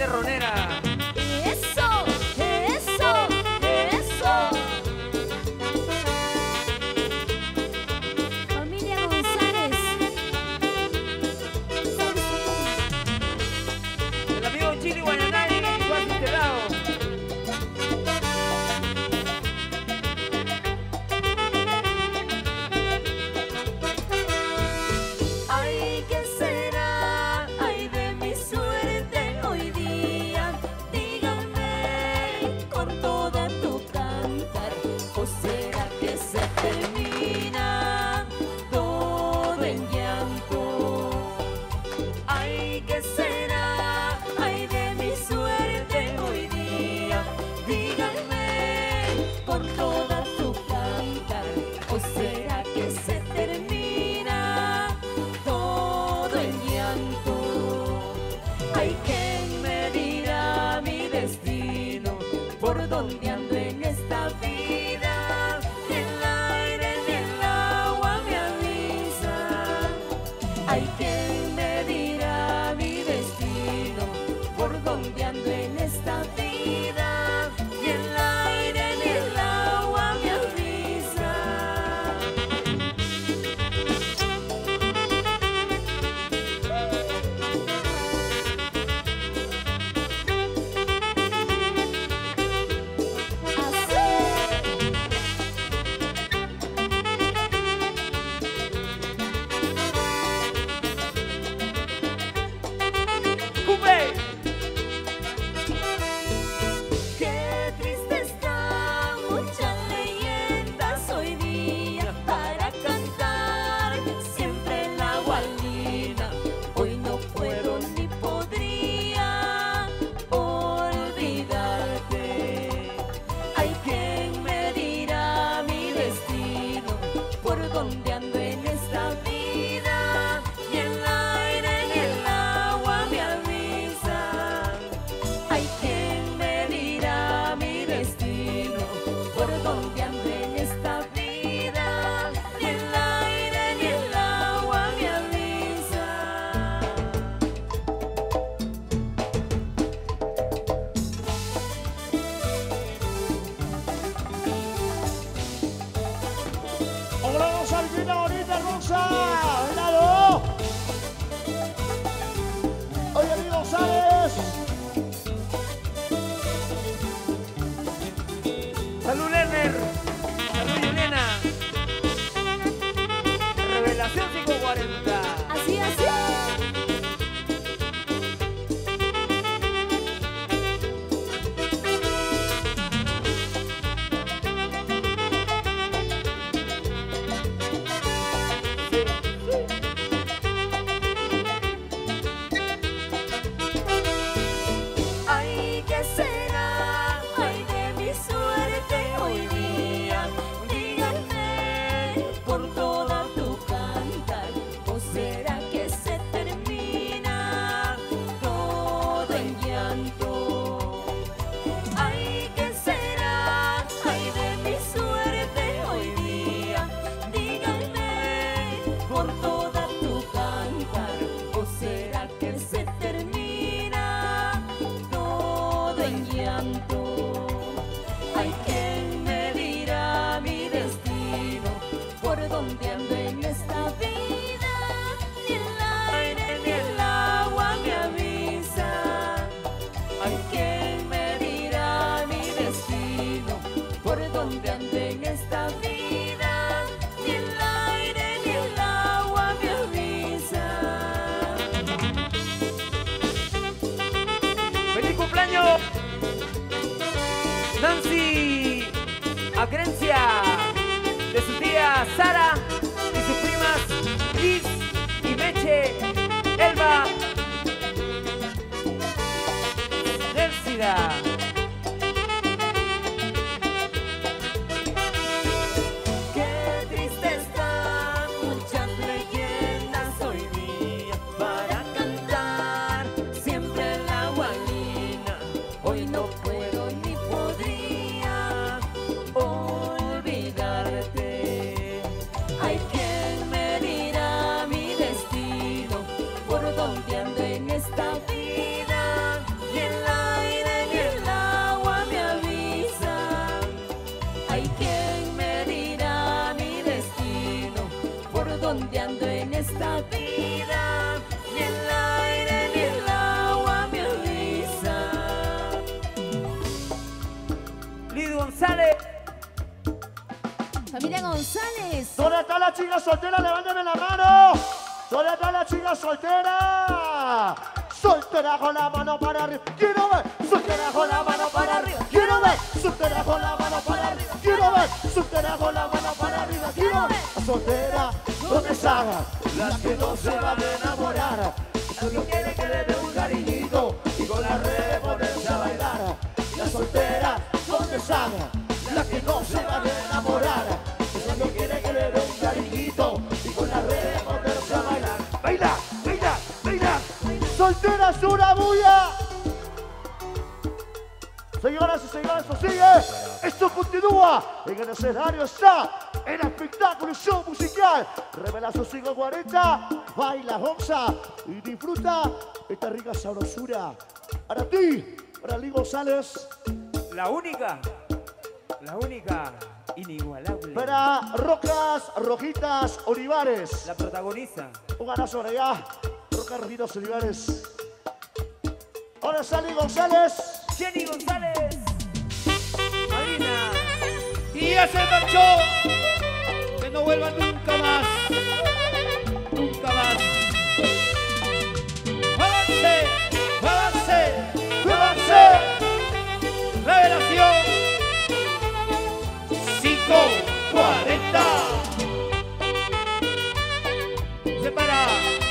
Ronera. Eso, eso, eso. Familia González. El amigo Chili Guananari y Juan Telao. Ay, ¿qué será? Ay, de mi suerte hoy día. Díganme con toda tu cantar. ¿O será que se termina todo en llanto? Ay, ¿qué será? Ay, de mi suerte hoy día. Díganme con toda tu cantar. ¿O será que se termina todo en llanto? Ay, ¿quién me dirá mi destino? ¿Por dónde ando en esta vida? Ni el aire ni el agua me avisa. Ay, ¿quién me dirá mi destino? ¿Por dónde ando en esta vida? Ni el aire ni el agua me avisa. ¡Cumbe! Qué triste está, muchas leyendas hoy día para cantar siempre en la gualina. Hoy no puedo ni podría olvidarte. Ay, ¿quién me dirá mi destino? ¿Por dónde ando en esta vida? Ni el aire ni el agua me avisan. Ay, ¿quién me dirá mi destino? ¿Por dónde ando en esta vida? Ni el aire ni el agua me avisan. Hola, Salvina, bonita Rosa. Venado. Oye, amigo González. Salud, Lerner. Salud, Juliana. Revelación 540. Así, así. Ay, ¿qué será? Ay, de mi suerte hoy día. Díganme por toda tu cantar. ¿O será que se termina todo en llanto? Ay, ¿qué será? Ay, de mi suerte hoy día. Díganme por toda tu cantar. ¿O será que se termina todo en llanto? Ay, ¿quién me dirá mi destino? ¿Por dónde ando en esta vida? Ni el aire ni el agua me avisa. Ay, ¿quién me dirá mi destino? ¿Por dónde ando en esta vida? Ni el aire ni el agua me avisa. ¡Feliz cumpleaños! Nancy Acrencia, de su tía Sara y sus primas Liz y Meche, Elba, Nelsida. Qué triste está, muchas leyendas hoy día para cantar siempre en la gualina. Hoy no puedo ni podría olvidarte. Ay, ¿quién me dirá mi destino? ondeando en esta vida, ni el aire ni el agua me alisa. Liz González. Familia González. ¿Dónde está la chica soltera? Levántame la mano. ¿Dónde está la chica soltera? Soltera con la mano para arriba. Quiero ver. Soltera con la mano para arriba. Quiero ver. Soltera con la mano para arriba. Quiero ver. Soltera con la mano para arriba. Quiero ver. La soltera, ¿dónde están? Las que no se van a enamorar. Solo quiere que le dé un cariñito y con la red ponerse a bailar. La soltera, ¿dónde están? Las que no se van a enamorar. Solo quiere que le dé un cariñito y con la red ponerse a bailar. ¡Baila, baila, baila! ¡Soltera es una bulla! Señoras y señores, esto sigue, esto continúa. En el escenario está el espectáculo y show musical. Revela sus 540, baila, goza y disfruta esta rica sabrosura. Para ti, para Liz González. La única inigualable. Para Rocas Rojitas Olivares. La protagoniza. Un abrazo para allá. Rocas Rojitas Olivares. Ahora está Liz González. Jenny González. Marina. Y ya se marchó. Que no vuelva nunca más. Nunca más. ¡Muévanse! ¡Muévanse! ¡Muévanse! Revelación 540. Se para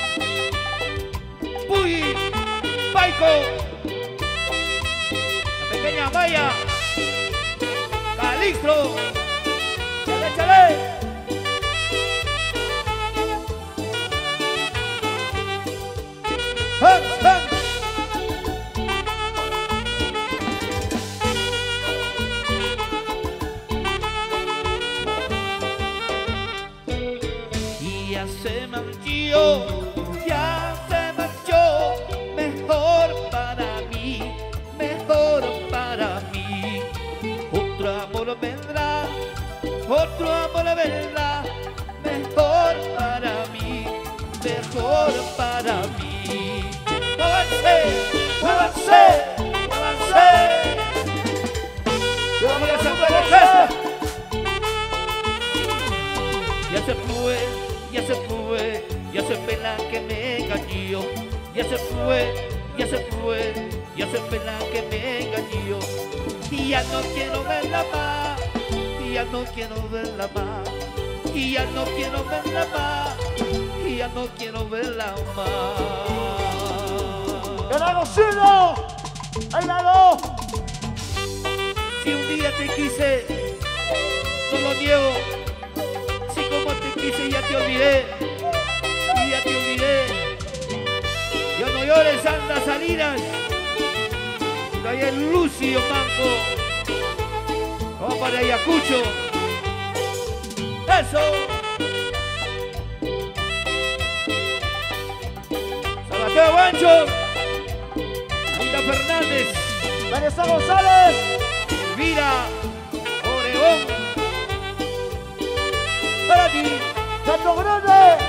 Puy, Paico, la pequeña Maya, Calixto, chale, chale. ¡Han, han! Ya se marchó, mejor para mí, mejor para mí. Otro amor vendrá, otro amor vendrá, mejor para mí, mejor para mí. ¡Muévanse, muévanse, muévanse! ¡Ya se fue la fiesta! Ya se fue, ya se fue, ya se fue la que me engañó. Ya se fue, ya se fue, ya se fue la que me engañó. Y ya no quiero verla más, y ya no quiero verla más, y ya no quiero verla más, y ya no quiero verla más. ¡Ganago Silo! ¡Bailalo! Si un día te quise, no lo niego. Si como te quise ya te olvidé, y ya te olvidé. Ya no llores, Sandra Salinas. Ahí el Lucio Manco. Vamos para Ayacucho. Eso. Salvatore Guancho. Linda Fernández. Vanessa González. Elvira Oregón. Para ti. Canto Grande.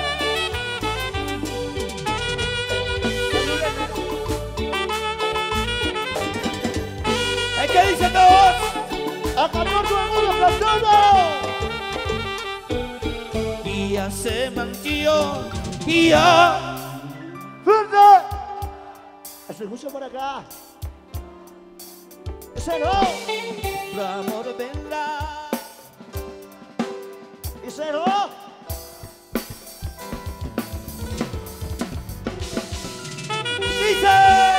¿Qué dicen todos? ¡A campeón todo el mundo cantando! Y ya se mantió. Y ya. ¡Fuerte! Se escucha por acá. ¡Ese no! Tu amor vendrá. ¡Ese no! ¡Dice!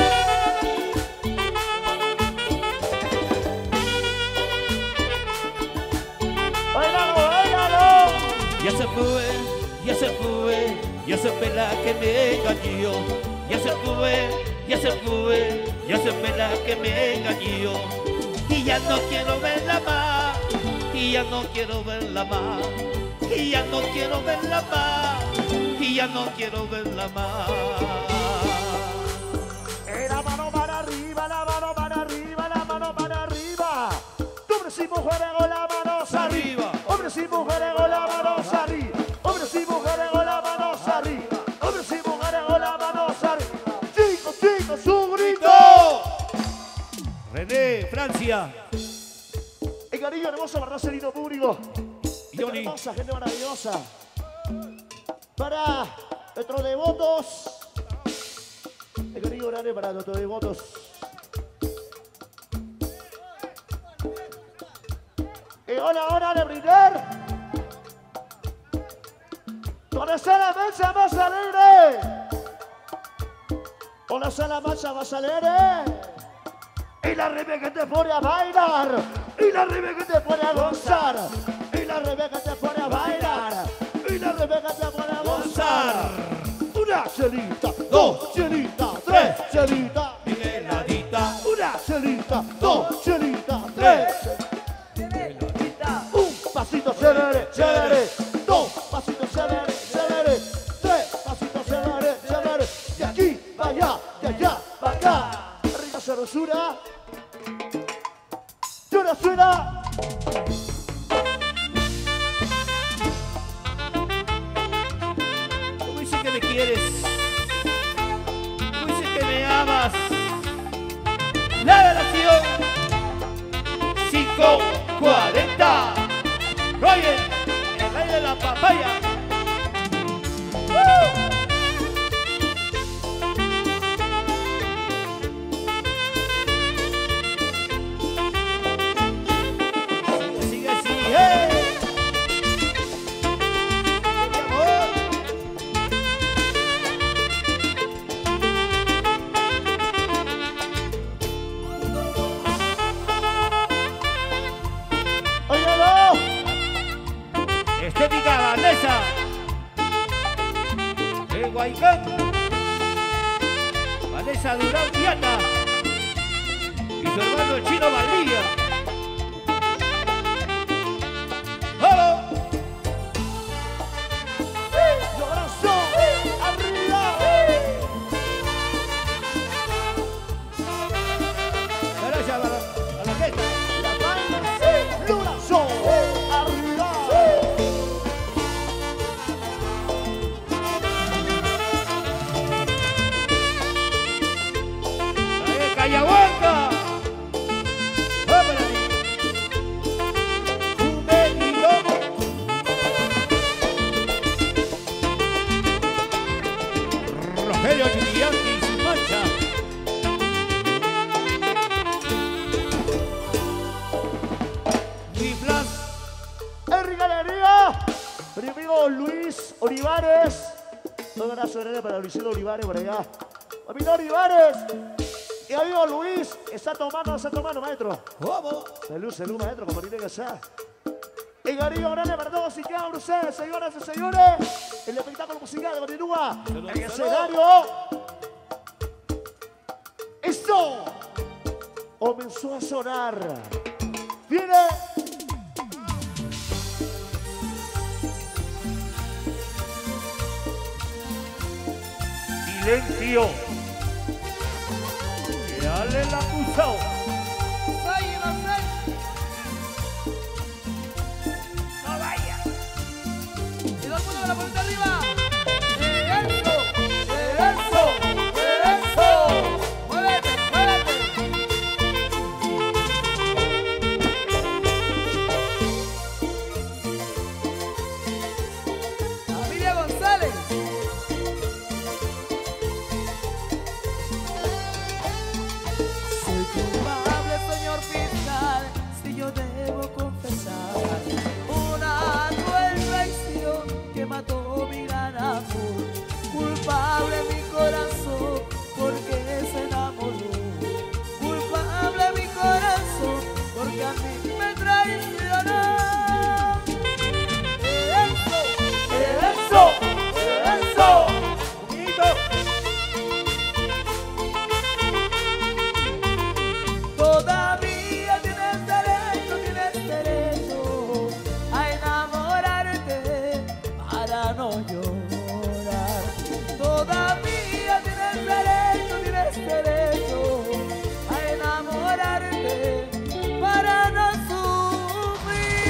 ¡Bailalo, bailalo! Ya se fue, ya se fue, ya se fue la que me engañó. Ya se fue, ya se fue, ya se fue la que me engañó. Y ya no quiero verla más, y ya no quiero verla más, y ya no quiero verla más, y ya no quiero verla más. La mano para arriba, la mano para arriba, la mano para arriba. Hombres y mujeres con las manos arriba. Hombres y mujeres con las manos arriba. Hombres y mujeres con las manos René, Francia. El cariño hermoso para Marcelino público. Gente Johnny. hermosa, gente maravillosa. Para nuestros devotos. El cariño grande para nuestros devotos. Hora de brindar. Donde está la marcha más alegre. Donde está la marcha más alegre. Y la Rebeca te pone a bailar. Y la Rebeca te pone a gozar. Y la Rebeca te pone a bailar. Y la Rebeca te pone a gozar. Una chelita, dos chelitas, tres chelitas. Migueladita. Una chelita, dos chelitas, tres chelitas. Un pasito chévere, chévere. Dos pasitos chévere, chévere. Tres pasitos chévere, chévere. De aquí para allá, de allá para acá. Arriba sabrosura. Suena, suena. ¿Cómo dices que me quieres? ¿Cómo dices que me amas? La relación 540. Roger, el rey de la papaya. Sigue así, mi amor. Óyelo. Estética Vanessa. El Guaycán. Vanessa Durán Diana. Y su hermano Chino Valdivia. ¡Vamos! Yo abrazo. Arriba. Gracias a la orquesta. La palma. Luna Show. Arriba. Callahuanca. ¡Va para mí! Un benito. Rogelio Giuliani y su mancha. Mi plan. Henry Galería. Mi amigo Luis Olivares. Un abrazo grande para Luisito Olivares por allá. Amigo Olivares. Y amigo Luis. Está tomando, maestro. ¿Cómo? Salud, salud, maestro, como tiene que ser. El cariño grande para todos y cada uno de ustedes, señoras y señores. El espectáculo musical continúa en el escenario. Esto comenzó a sonar. Viene. Silencio. Que dale la acusado. Soy inocente. No vaya. Y todo el mundo con la punta arriba. Eso, eso, eso. Muévete, muévete. Familia González. Soy culpable, señor fiscal, si yo debo confesar una cruel traición que mató mi gran amor. Culpable mi corazón porque se enamoró. Culpable mi corazón porque a mí me traicionó. Eso, eso, eso. Bonito. Todavía tienes derecho a enamorarte para no llorar. Todavía tienes derecho a enamorarte para no sufrir.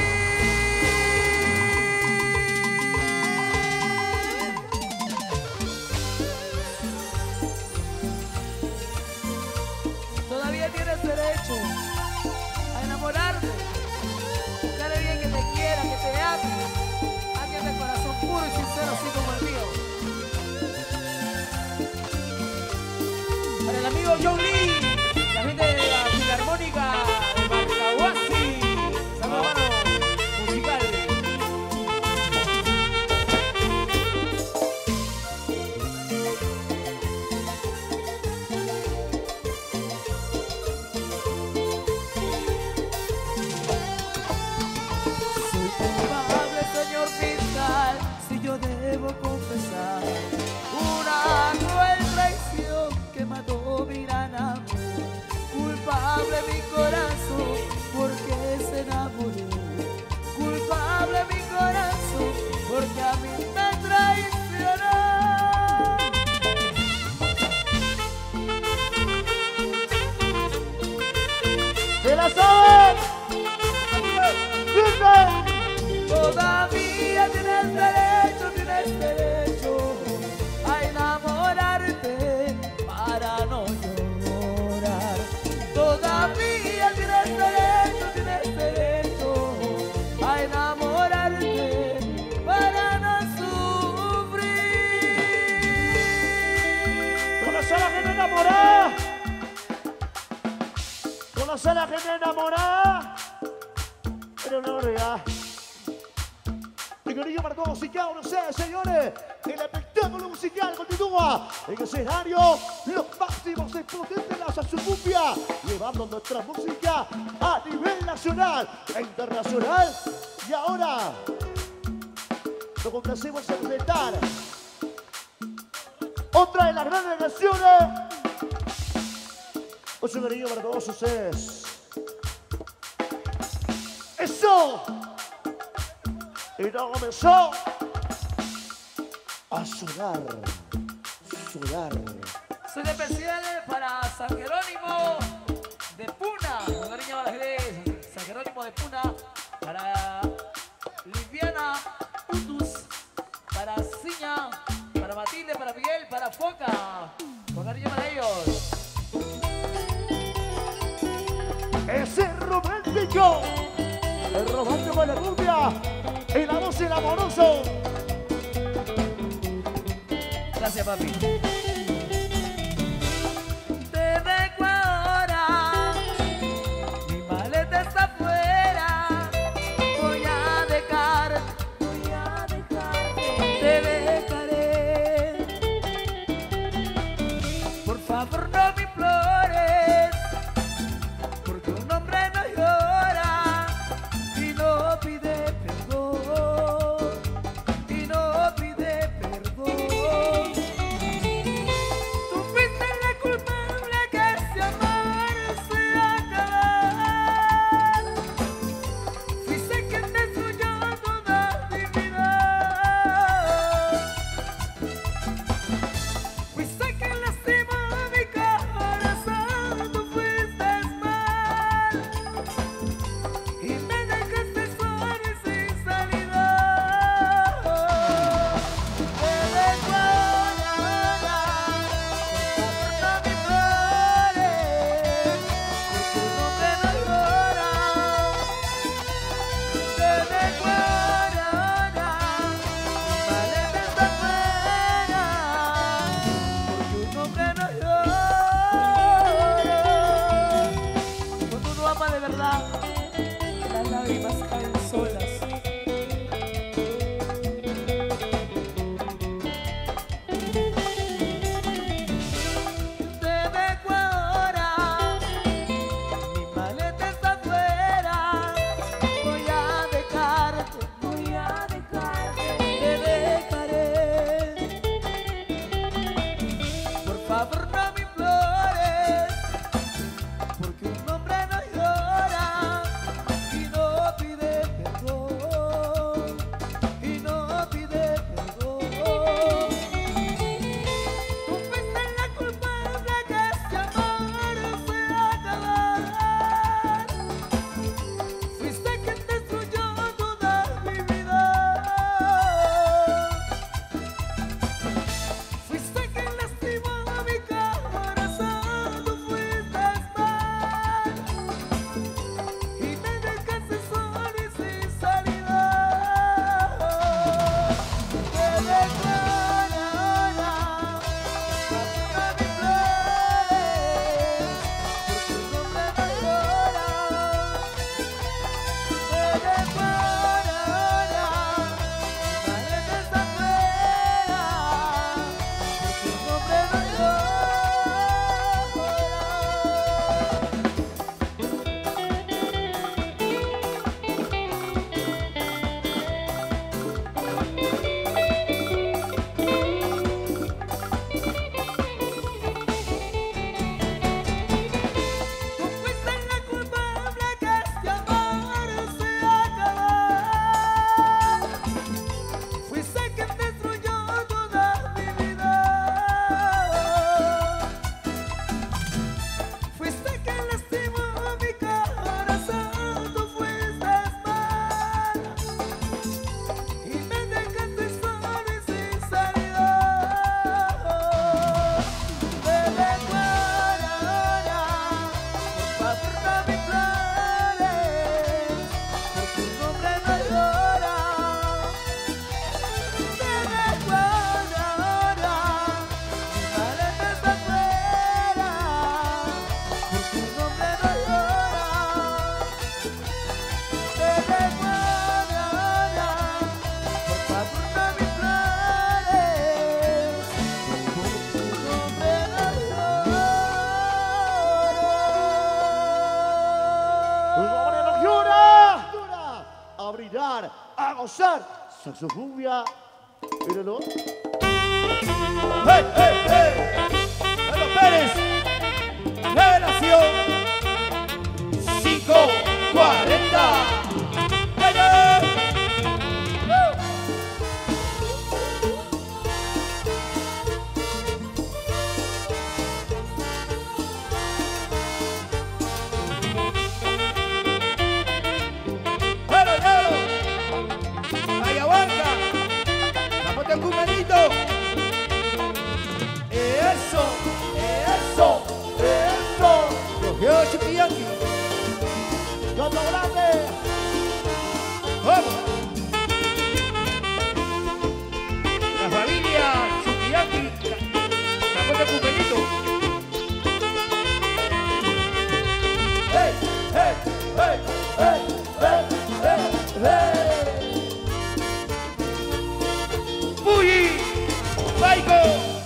amigo John Lee, la gente de la Filarmónica de Marcahuasi. Saludos, hermano, musical. Soy culpable, señor fiscal, si yo debo confesar una cruel traición que mató mi gran amor. Culpable mi corazón porque se enamoró. Culpable mi corazón porque a mí me traicionó. ¡Se la saben! Todavía tienes derecho a enamorarte para no llorar. Todavía tienes derecho a enamorarte para no sufrir. ¡Conocer a la gente enamorada! ¡Conocer a la gente enamorada! Era una barriga. El Corillo Marcó Musical, no sé, señores. El espectáculo musical continúa en el escenario. Los máximos exponentes de la salsa, llevando nuestra música a nivel nacional e internacional. Y ahora nos complacemos en presentar otra de las grandes canciones. Ocho Corillo para todos ustedes. ¡Eso! Y no comenzó a sonar. Soy de especial para San Jerónimo de Puna. Un cariño a la gente de San Jerónimo de Puna. Para Liviana Utus. Para Ciña. Para Matilde, para Miguel, para Foca. Con cariño para ellos. Ese romántico. El romántico de la cumbia. Y la voz del amoroso. Gracias, papi. Te dejo ahora, mi maleta está afuera. Voy a dejarte, te dejaré. Por favor, no me implores, porque un hombre no llora y no pide perdón, y no pide perdón. brincar, a gozar. Saxofumbia. Mírenlo. ¡Hey, hey, hey! Carlos Pérez, revelación 5:40. Eso, eso, eso. Cogió Chuquillaqui. Gato grande. ¡Vamos! La familia Chuquillaqui. Sacó de cumpleañito. Hey, hey, hey, hey, hey, hey, hey. ¡Puyi! ¡Paico!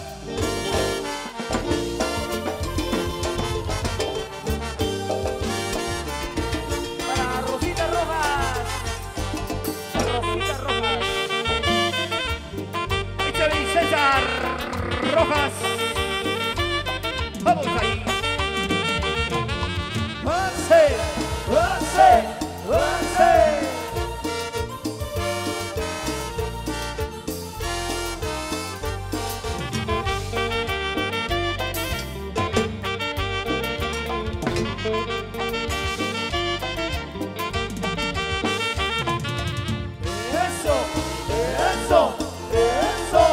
Rojas, vamos ahí. ¡Avance! ¡Avance! ¡Avance! ¡Eso! ¡Eso! ¡Eso!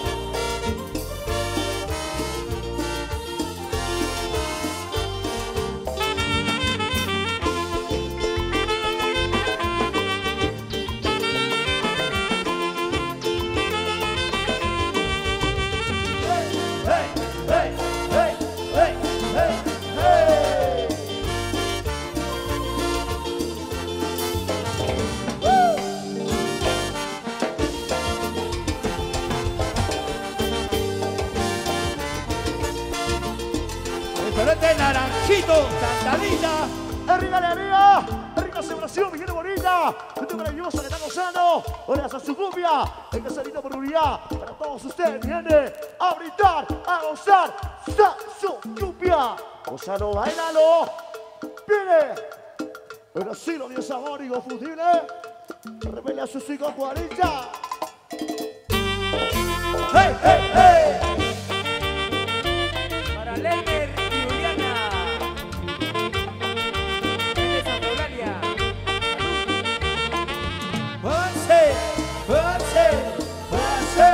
Restaurante Naranjito, Santa Rita. ¡Arriba, arriba! ¡Arriba celebración, mi gente bonita! Gente maravillosa que está gozando. Hola, Saxofumbia. El caserito por unidad. Para todos ustedes, mi gente. A brindar, a gozar. Saxofumbia. Gozalo, bailalo. Viene. El asilo de sabor inconfundible. Revela sus 5:40. ¡Hey, hey, hey! Para Leiner y Juliana. Desde Santa Eulalia. ¡Avance! ¡Avance! ¡Avance!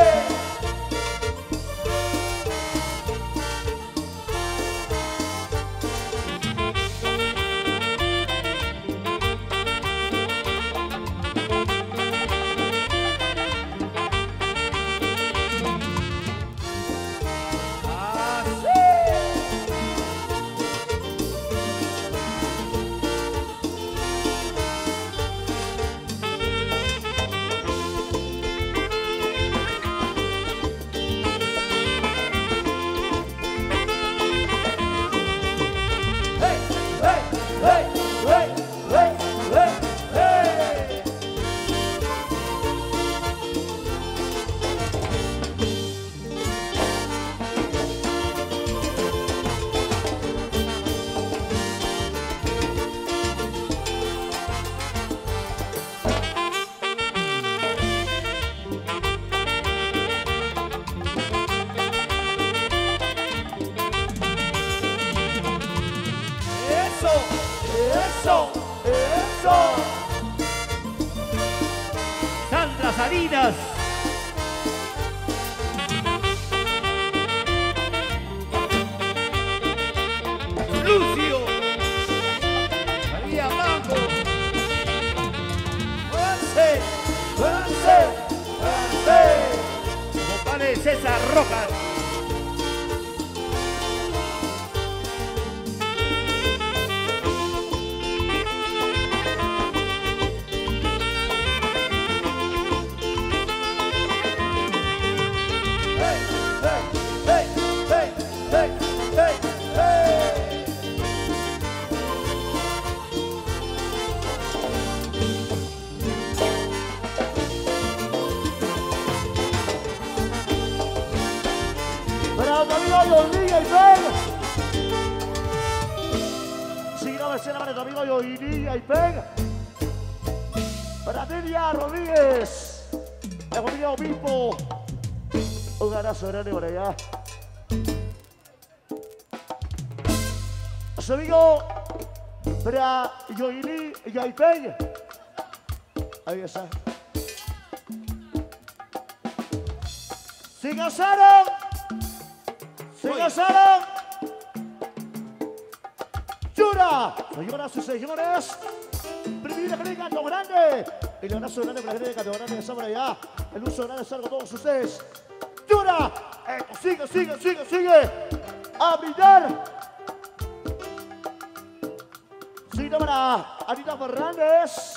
¡Eso! ¡Eso! Sandra Salinas. Lucio. María Blanco. ¡Avance! ¡Avance! ¡Avance! Compadre César Rojas. amigo Yolinilla y Ben. Si no me para tu amigo Yolinilla y Ben. Para Delia Rodríguez. La familia Obispo. Un abrazo grande por allá. A su amigo para Yoili y Aipen. Ahí está. ¡Se casaron! ¡Se casaron! ¡Yura! Señoras y señores, privilegio de Canto Grande. El abrazo grande para la gente de Canto Grande que está por allá. El uso grande es algo a todos ustedes. ¡Yura! Esto sigue. A brindar. Sigue para Anita Fernández.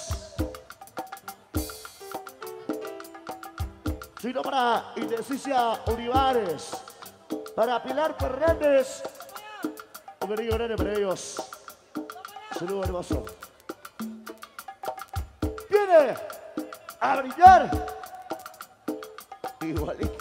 Sino para Indecicia Olivares, para Pilar Fernández, un cariño grande para ellos. Saludos hermoso. Viene a brillar igualito.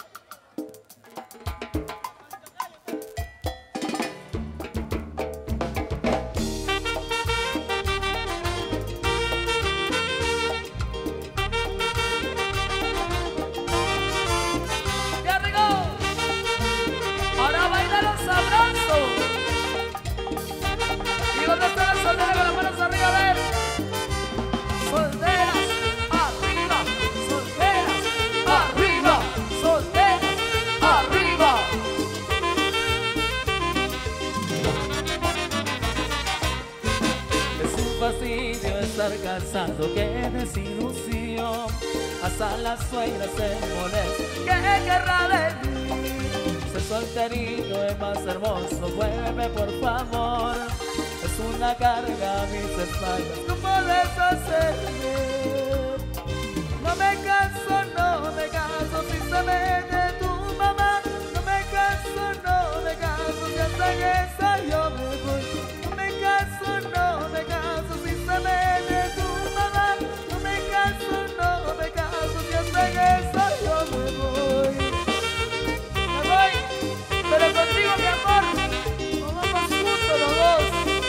Cansado, qué desilusión. Hasta la suegra se molesta. ¿Qué querrá de mí? Ser solterito es más hermoso. Vuelve por favor. Es una carga a mis espaldas. ¿Cómo deshacerme? No me canso si se mete tu mamá. No me canso si hasta en esa yo me voy. No me canso si se mete tu mamá. No me canso si hasta en esa yo me voy. Me voy, pero contigo mi amor. Nos vamos juntos los dos.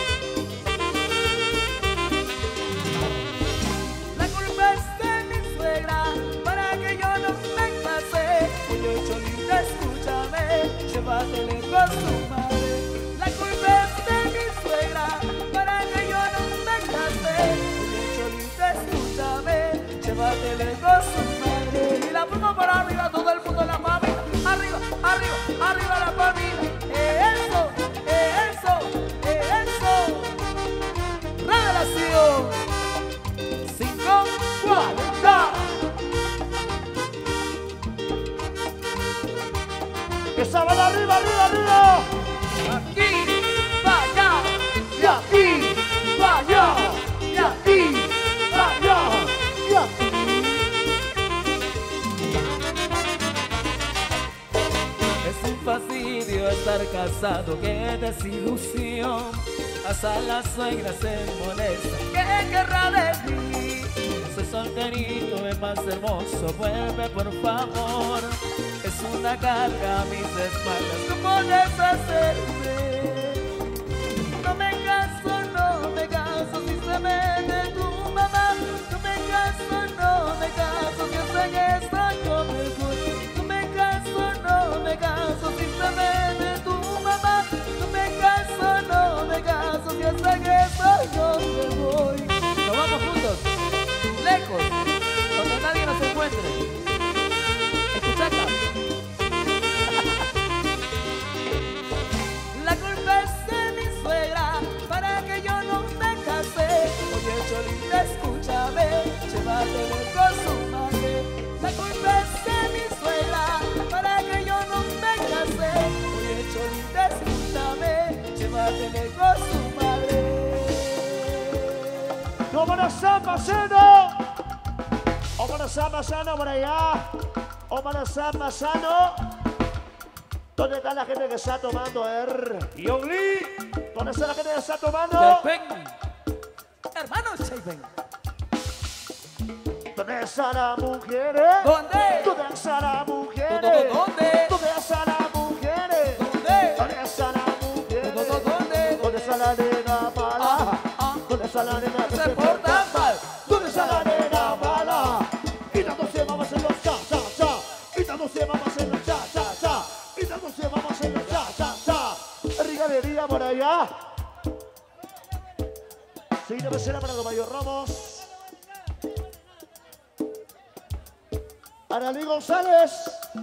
La culpa es de mi suegra para que yo no me case. Oye, Cholita, escúchame, llévatele con su madre. La culpa es de mi suegra para que yo no me case. Oye, Cholita, escúchame, llévatele con su madre. Y la palma para arriba, todo el mundo la familia. Arriba, arriba, arriba la familia. Eso. Revelación 540. Que saben arriba. Aquí, para allá, y aquí, para allá, y aquí, para allá, y aquí. Es un fastidio estar casado, qué desilusión. Hasta la suegra se molesta. ¿Qué querrá de mí? Soy solterito, es más hermoso. Vuelve por favor. Es una carga a mis espaldas. ¿Cómo deshacerme? No me canso si se mete tu mamá. No me canso si hasta en esta yo me voy. No me canso si se mete tu mamá. No me canso si hasta en esta yo me voy. Nos vamos juntos, lejos, donde nadie nos encuentre. Escucha acá. La culpa es de mi suegra para que yo no me case. Oye, Cholita, escúchame, llévatele con su madre. La culpa es de mi suegra para que yo no me case. Oye, Cholita, escúchame, llévatele con su madre. ¿Cómo nos está pasando? ¿Cómo nos está pasando por allá? ¿Cómo nos está pasando? ¿Dónde está la gente que está tomando, Yongli, ¿Dónde está la gente que está tomando? Hermano Chaypen. ¿Dónde están las mujeres? ¿Dónde? ¿Dónde están las mujeres? ¿Dónde? ¿Dónde están las mujeres? está la nena que se se porta porta mal? mal? ¿Dónde está la nena mala? Y dándose mamas en los cha, cha, cha. Y dándose mamas en los cha, cha, cha. Y dándose mamas en los cha, cha, cha. Rigadería por allá. Seguida becera para Don Mayor Ramos. Aralí González.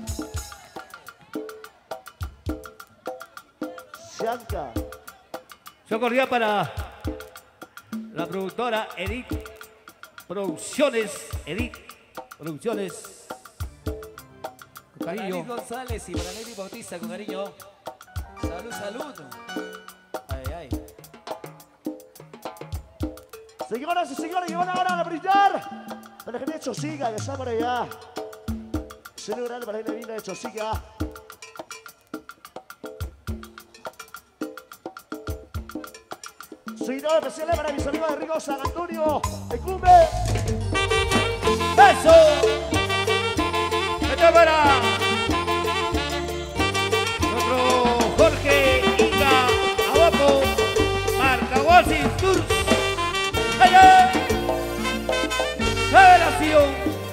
Sianca. Yo corría para la productora Edith Producciones. Edith Producciones. Con Para cariño. Luis González y para Nelly Bautista, con cariño. Salud, salud. Ay, ay. Señoras y señores, llevan ahora a brillar. Para que de hecho siga, que está por allá. Celebrar para que linda de hecho siga. Seguidor especial para mis amigos de Rigo San Antonio. El cumbe. ¡Eso! Esto es para nuestro Jorge Inga Abapo, Marcahuasi Tours. ¡Allá! Federación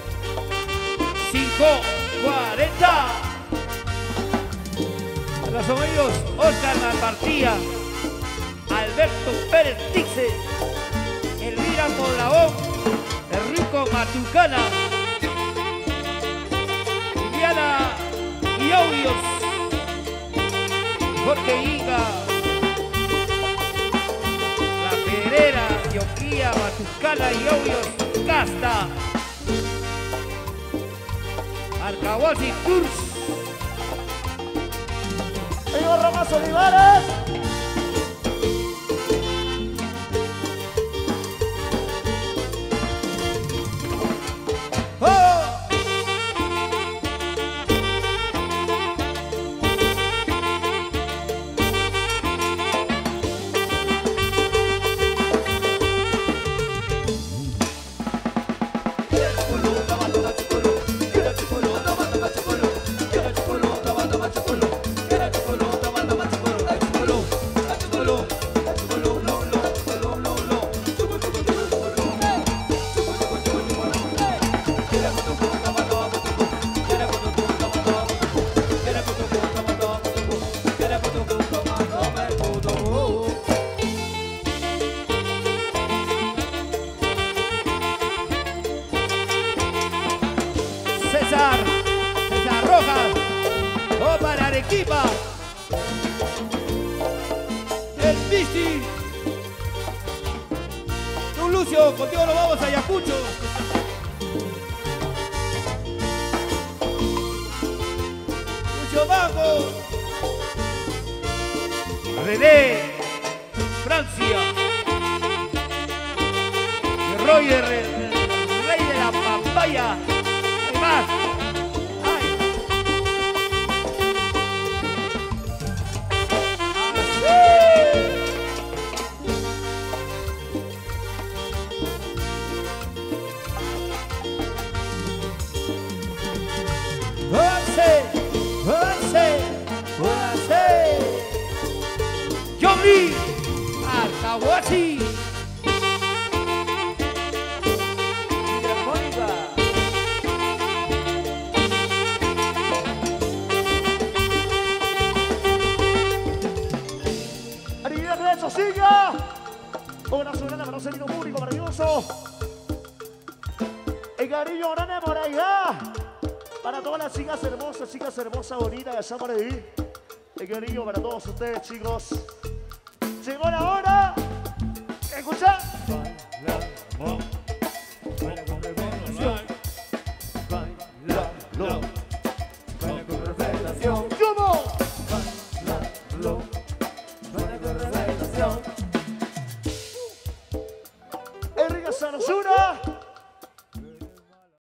540. Los amigos Oscar Malpartía, Alberto Pérez Tixe, Elvira Mondragón, Enrico Matucana, Liliana Iobios, Jorge Inga, La Pedrera, Yoquía, Matucana, Iobios, Casta, Arcahuasi Tours. Señor Ramos Olivares. César Rojas, o para Arequipa, el Pichi, tú Lucio, contigo nos vamos a Ayacucho. Lucio Mango, René, Francia, y Roger, el rey de la papaya. Más. Ay. Yomi Arcahuasi. Siga. Un abrazo grande para un servicio público maravilloso. El cariño grande por allá. Para todas las chicas hermosas, bonitas que están por ahí. El cariño para todos ustedes, chicos. Llegó la hora. Escucha. Baila con revelación.